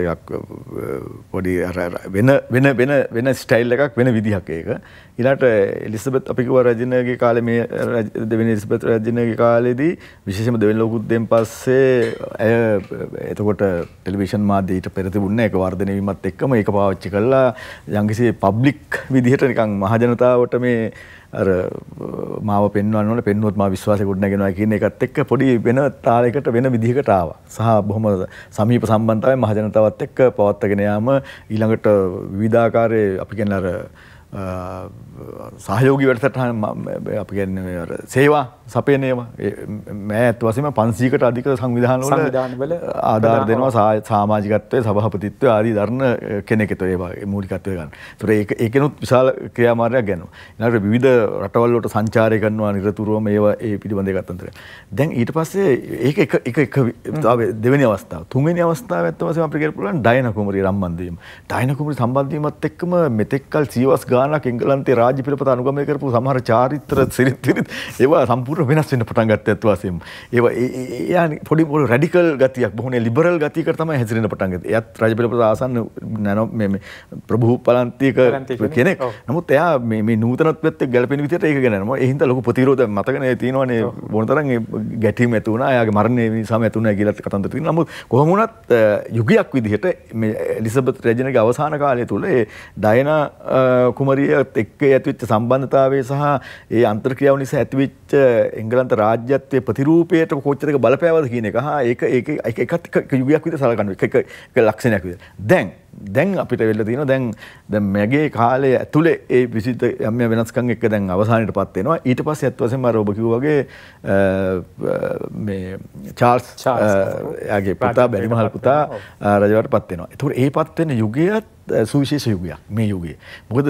වෙන ස්ටයිල් එකක් වෙන විදිහක් ඒක. ඊළාට එලිසබෙත් අපි කිව්වා රජිනගේ කාලේ මේ දෙවෙනි එලිසබෙත් රජිනගේ කාලේදී විශේෂයෙන්ම දෙවෙනි ලෝක යුද්ධයෙන් පස්සේ ඇය එතකොට ටෙලිවිෂන් මාධ්‍ය ඊට පෙර තිබුණේ ඒක වර්ධනය වීමත් එක්කම ඒක පාවිච්චි කළා යම්කිසි පබ්ලික් විදිහට නිකන් මහ මහජනතාවට මේ අර මාව පෙන්වන්න ඕනේ පෙන්වුවොත් මා විශ්වාසය ගොඩනගෙනවා කියන එකත් එක්ක පොඩි වෙන තාලයකට වෙන විදිහකට ආවා. සහ බොහොම සමීප සම්බන්ධතාවයෙන් මහජනතාවත් එක්ක පවත්වාගෙන යාම ඊළඟට විවිධාකාරයේ අපි කියන්නේ අර සහයෝගී වැඩසටහන් අපි කියන්නේ අර සේවා සපයන ඒවා මෑත් වශයෙන්ම 500කට අධික සංවිධානවල ආධාර දෙනවා සමාජිකත්වයේ සභාපතිත්වයේ ආදී දරන කෙනෙක්ට ඒවා මූලිකත්වය ගන්න. ඒතර ඒකෙනුත් විශාල ක්‍රියාමාර්ගයක් ගන්නවා. ඊළඟට විවිධ රටවල් වලට සංචාරය කරනවා නිරතුරුවම ඒවා ඒ පිළිබඳ එකත් අතර. දැන් ඊට පස්සේ ඒක දෙවෙනි අවස්ථාව. තුන්වෙනි අවස්ථාව ඇත්ත වශයෙන්ම අපිට කියන්න පුළුවන් ඩයනා කුමරිය සම්බන්ධ වීම. ඩයනා කුමරිය සම්බන්ධ වීමත් එක්කම මෙතෙක්කල් සියවස් ගානක් එංගලන්තයේ රාජ්‍ය පිළිපත අනුගමනය කරපු සමහර චාරිත්‍ර සිරිත් ඒවා සම්පූර්ණ වෙනස් වෙන්න පටන් ගත්තා ඇත්ත වශයෙන්ම. ඒවා يعني පොඩි රැඩිකල් ගතියක් බොහොම ලිබරල් ගතියකට තමයි හැසිරෙන්න පටන් ගත්තේ. එයත් රාජ්‍ය පිළිපත ආසන්න මේ ප්‍රභූ පලන්තික කෙනෙක්. නමුත් එයා මේ නූතනත්වයට ගැලපෙන විදිහට ඒක ගෙනනවා. ඒ හින්දා ලොකු ප්‍රතිරෝධයක් මතකනේ තියෙනවනේ මොනතරම් ගැටීම් ඇති වුණා. එයාගේ මරණය නිසාම ඇති වුණා කියලා කතන්දර තියෙනවා. නමුත් කොහොම වුණත් යුගයක් විදිහට මේ එලිසබෙත් රෙජිනගේ අවසාන කාලය තුල ඒ ඩයනා කුමරියත් එක්ක ඇතිවෙච්ච සම්බන්ධතාවය සහ ඒ අන්තර්ක්‍රියාව නිසා ඇතිවෙච්ච එංගලන්ත රාජ්‍යත්වයේ ප්‍රතිරූපයට කොච්චරක බලපෑවද කියන එක ඒකත් යුගයක් විදිහට සලකන්න එක ලක්ෂණයක් විදිහට. දැන් අපිට වෙලා තියෙනවා දැන් මගේ කාලය ඇතුලේ ඒ විසිත යම් වෙනස්කම් එක්ක දැන් අවසානයටපත් වෙනවා. ඊට පස්සේ අත් වශයෙන්ම අර ඔබ කිව්වා වගේ මේ චාල්ස් යාගේ පුතා බැරිමහල් පුතා රජවටපත් වෙනවා. ඒතකොට ඒපත් වෙන යුගයත් සුවිශේෂ යුගයක් මේ යුගයේ. මොකද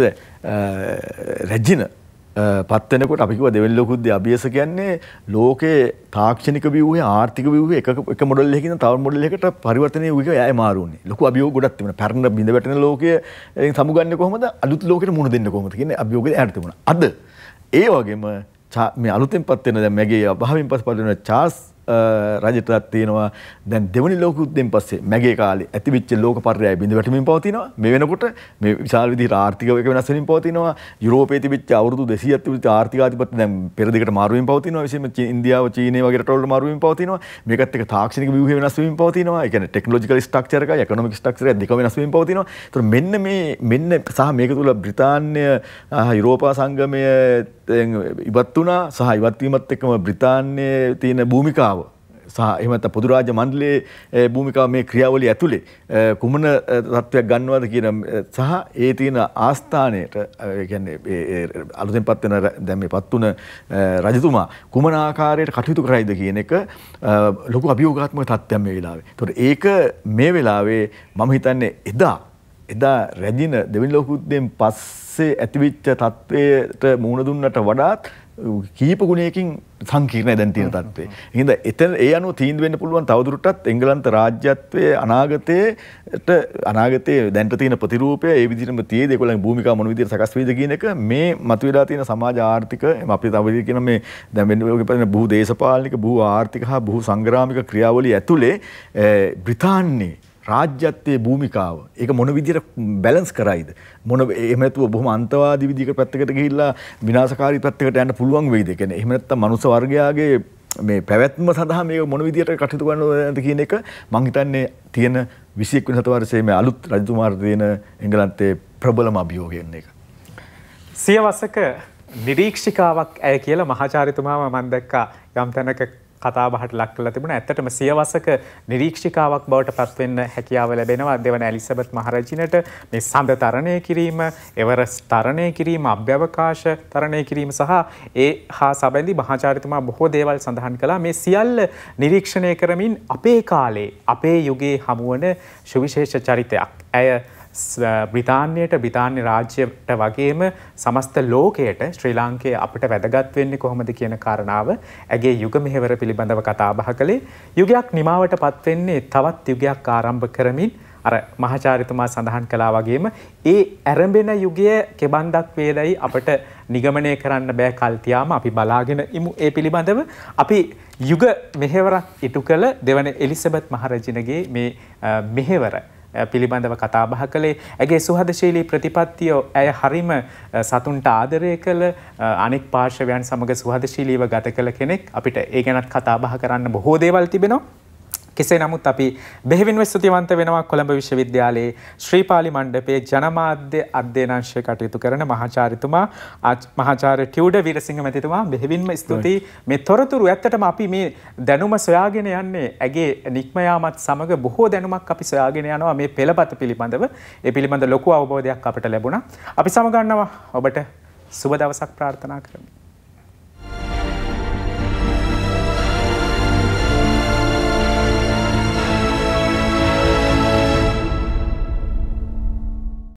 රැජින පත් වෙනකොට අපි කිව්වා දෙවෙනි ලෝක යුද්ධයේ අභියස කියන්නේ ලෝකේ තාක්ෂණික ව්‍යුහය ආර්ථික ව්‍යුහය එක මොඩල් එකකින් තව මොඩල් එකකට පරිවර්තනය වුණේ යයි මාරුන්නේ. ලොකු අභියෝග ගොඩක් තිබුණා. පැරණ බිඳ වැටෙන ලෝකයේ සමුගන්නේ කොහොමද? අලුත් ලෝකෙට මුහුණ දෙන්නේ කොහොමද කියන්නේ අභියෝගය ඇහැට තිබුණා. අද ඒ වගේම මේ අලුතෙන් පත් වෙන දැන් මගේ අභාවයෙන් පස්සේ පත් වෙන චාල්ස් රජටත් තියෙනවා දැන් දෙවනි ලෝක යුද්ධයෙන් පස්සේ මගේ කාලේ ඇතිවෙච්ච ලෝක පර්යාය බිඳ වැටෙමින් පවතිනවා. මේ වෙනකොට මේ විශාල විදිහට ආර්ථික එක වෙනස් වෙමින් පවතිනවා. යුරෝපයේ තිබිච්ච අවුරුදු 200ක් තිබිච්ච ආර්ථික ආධිපත්‍ය දැන් පෙර දෙකට මාරු වෙමින් පවතිනවා. විශේෂයෙන්ම ඉන්දියාව චීනය වගේ රටවල මාරු වෙමින් පවතිනවා. මේකත් එක්ක තාක්ෂණික ව්‍යුහය වෙනස් වෙමින් පවතිනවා. ඒ කියන්නේ ටෙක්නොලොජිකල් ස්ට්‍රක්චර් එකයි ඉකොනොමික් ස්ට්‍රක්චර් එක දෙකම වෙනස් වෙමින් පවතිනවා. ඒතර මෙන්න සහ මේක තුල බ්‍රිතාන්‍ය යුරෝපා සංගමය ඉවත් වුණා සහ ඉවත් වීමත් එක්කම බ්‍රිතාන්‍යයේ තියෙන භූමිකාව සහ එහෙම නැත්නම් පොදු රාජ්‍ය මණ්ඩලයේ භූමිකාව මේ ක්‍රියාවලිය ඇතුලේ කුමන තත්ත්වයක් ගන්නවද කියන සහ ඒ තියෙන ආස්ථානයට ඒ කියන්නේ අලුතෙන්පත් වෙන දැන් මේපත් උන රජතුමා කුමන ආකාරයට කටයුතු කරයිද කියන එක ලොකු අභියෝගාත්මක තත්ත්වයක් මේ වෙලාවේ. ඒතකොට ඒක මේ වෙලාවේ මම හිතන්නේ එදා රැජින දෙවෙනි ලෝක යුද්ධයෙන් පස්සේ ඇතිවෙච්ච තත්ත්වයට මුහුණ දුන්නට වඩාත් කීප ගුණයකින් සංකීර්ණයි දැන් තියෙන තත්ත්වය. එහෙනම් එතන ඒ අනුව තීන්දුව වෙන්න පුළුවන් තවදුරටත් එංගලන්ත රාජ්‍යත්වයේ අනාගතයේ දැන්ට තියෙන ප්‍රතිරූපය ඒ විදිහටම තියේද ඒගොල්ලන්ගේ භූමිකාව මොන විදිහට සකස් වෙයිද කියන එක මේ මතුවලා තියෙන සමාජ ආර්ථික අපි තව විදිහට කියන මේ දැන් වෙන ඔයගේ බහු දේශපාලනික බහු ආර්ථික හා බහු සංග්‍රාමික ක්‍රියාවලිය ඇතුලේ බ්‍රිතාන්‍යයේ රාජ්‍යත්වයේ භූමිකාව ඒක මොන විදිහට බැලන්ස් කරයිද මොන එහෙම නැතුව බොහොම අන්තවාදී විදිහකට පැත්තකට ගිහිල්ලා විනාශකාරී පැත්තකට යන්න පුළුවන් වෙයිද කියන්නේ එහෙම නැත්නම් මනුස්ස වර්ගයාගේ මේ පැවැත්ම සඳහා මේක මොන විදිහට කටයුතු කරනවද කියන එක මම හිතන්නේ තියෙන 21 වෙනි සතවර්ෂයේ මේ අලුත් රජතුමාට තියෙන එංගලන්තයේ ප්‍රබලම අභියෝගයෙන් එක. සියවසක නිරීක්ෂිකාවක් ඇය කියලා මහාචාර්යතුමාම මම දැක්කා යම් තැනක කතා බහට ලක් කරලා තිබුණා. ඇත්තටම සියවසක නිරීක්ෂිකාවක් බවට පත් වෙන්න හැකියාව ලැබෙනවා දෙවන එලිසබෙත් මහරජිනට මේ සඳ තරණය කිරීම, එවරස් තරණය කිරීම, අභ්‍යවකාශ තරණය කිරීම සහ ඒ හා සැබඳි මහාචාර්යතුමා බොහෝ දේවල් සඳහන් කළා. මේ සියල්ල නිරීක්ෂණය කරමින් අපේ කාලේ අපේ යුගයේ හමුවන සුවිශේෂ චරිතයක්. ඇය බ්‍රිතාන්‍ය රාජ්‍යයට වගේම සමස්ත ලෝකයට ශ්‍රී ලාංකේය අපිට වැදගත් වෙන්නේ කොහොමද කියන කාරණාව ඇගේ යුග මෙහෙවර පිළිබඳව කතා බහ කළේ. යුගයක් නිමාවට පත් වෙන්නේ තවත් යුගයක් ආරම්භ කරමින් අර මහාචාර්යතුමා සඳහන් කළා වගේම ඒ ඇරඹෙන යුගය කෙබන්දක් වේදයි අපට නිගමනය කරන්න බෑ කල් තියාම අපි බලාගෙන ඉමු. ඒ පිළිබඳව අපි යුග මෙහෙවරක් ඉටු කළ දෙවන එලිසබෙත් මහරජිනගේ මේ මෙහෙවර පිළිබඳව කතා බහ කළේ. ඇගේ සුහදශීලී ප්‍රතිපත්තිය ඇය හරිම සතුන්ට ආදරය කළ අනෙක් පාර්ශවයන් සමග සුහදශීලීව ගත කළ කෙනෙක්. අපිට ඒ ගැනත් කතා බහ කරන්න බොහෝ දේවල් තිබෙනවා. කෙසේ නමුත් අපි බෙහෙවින්ම ස්තුතිවන්ත වෙනවා කොළඹ විශ්වවිද්‍යාලයේ ශ්‍රීපාලි මණ්ඩපයේ ජනමාධ්‍ය අධ්‍යයනාංශය කටයුතු කරන මහාචාර්යතුමා මහාචාර්ය ටියුඩර් වීරසිංහ මැතිතුමා බෙහෙවින්ම ස්තුතියි. මේ තොරතුරු ඇත්තටම අපි මේ දැනුම සොයාගෙන යන්නේ ඇගේ නික්ම යාමත් සමග බොහෝ දැනුමක් අපි සොයාගෙන යනවා මේ පෙළපත පිළිබඳව. ඒ පිළිබඳ ලොකු අවබෝධයක් අපට ලැබුණා. අපි සමගන්නවා ඔබට සුබ දවසක් ප්‍රාර්ථනා කරමි.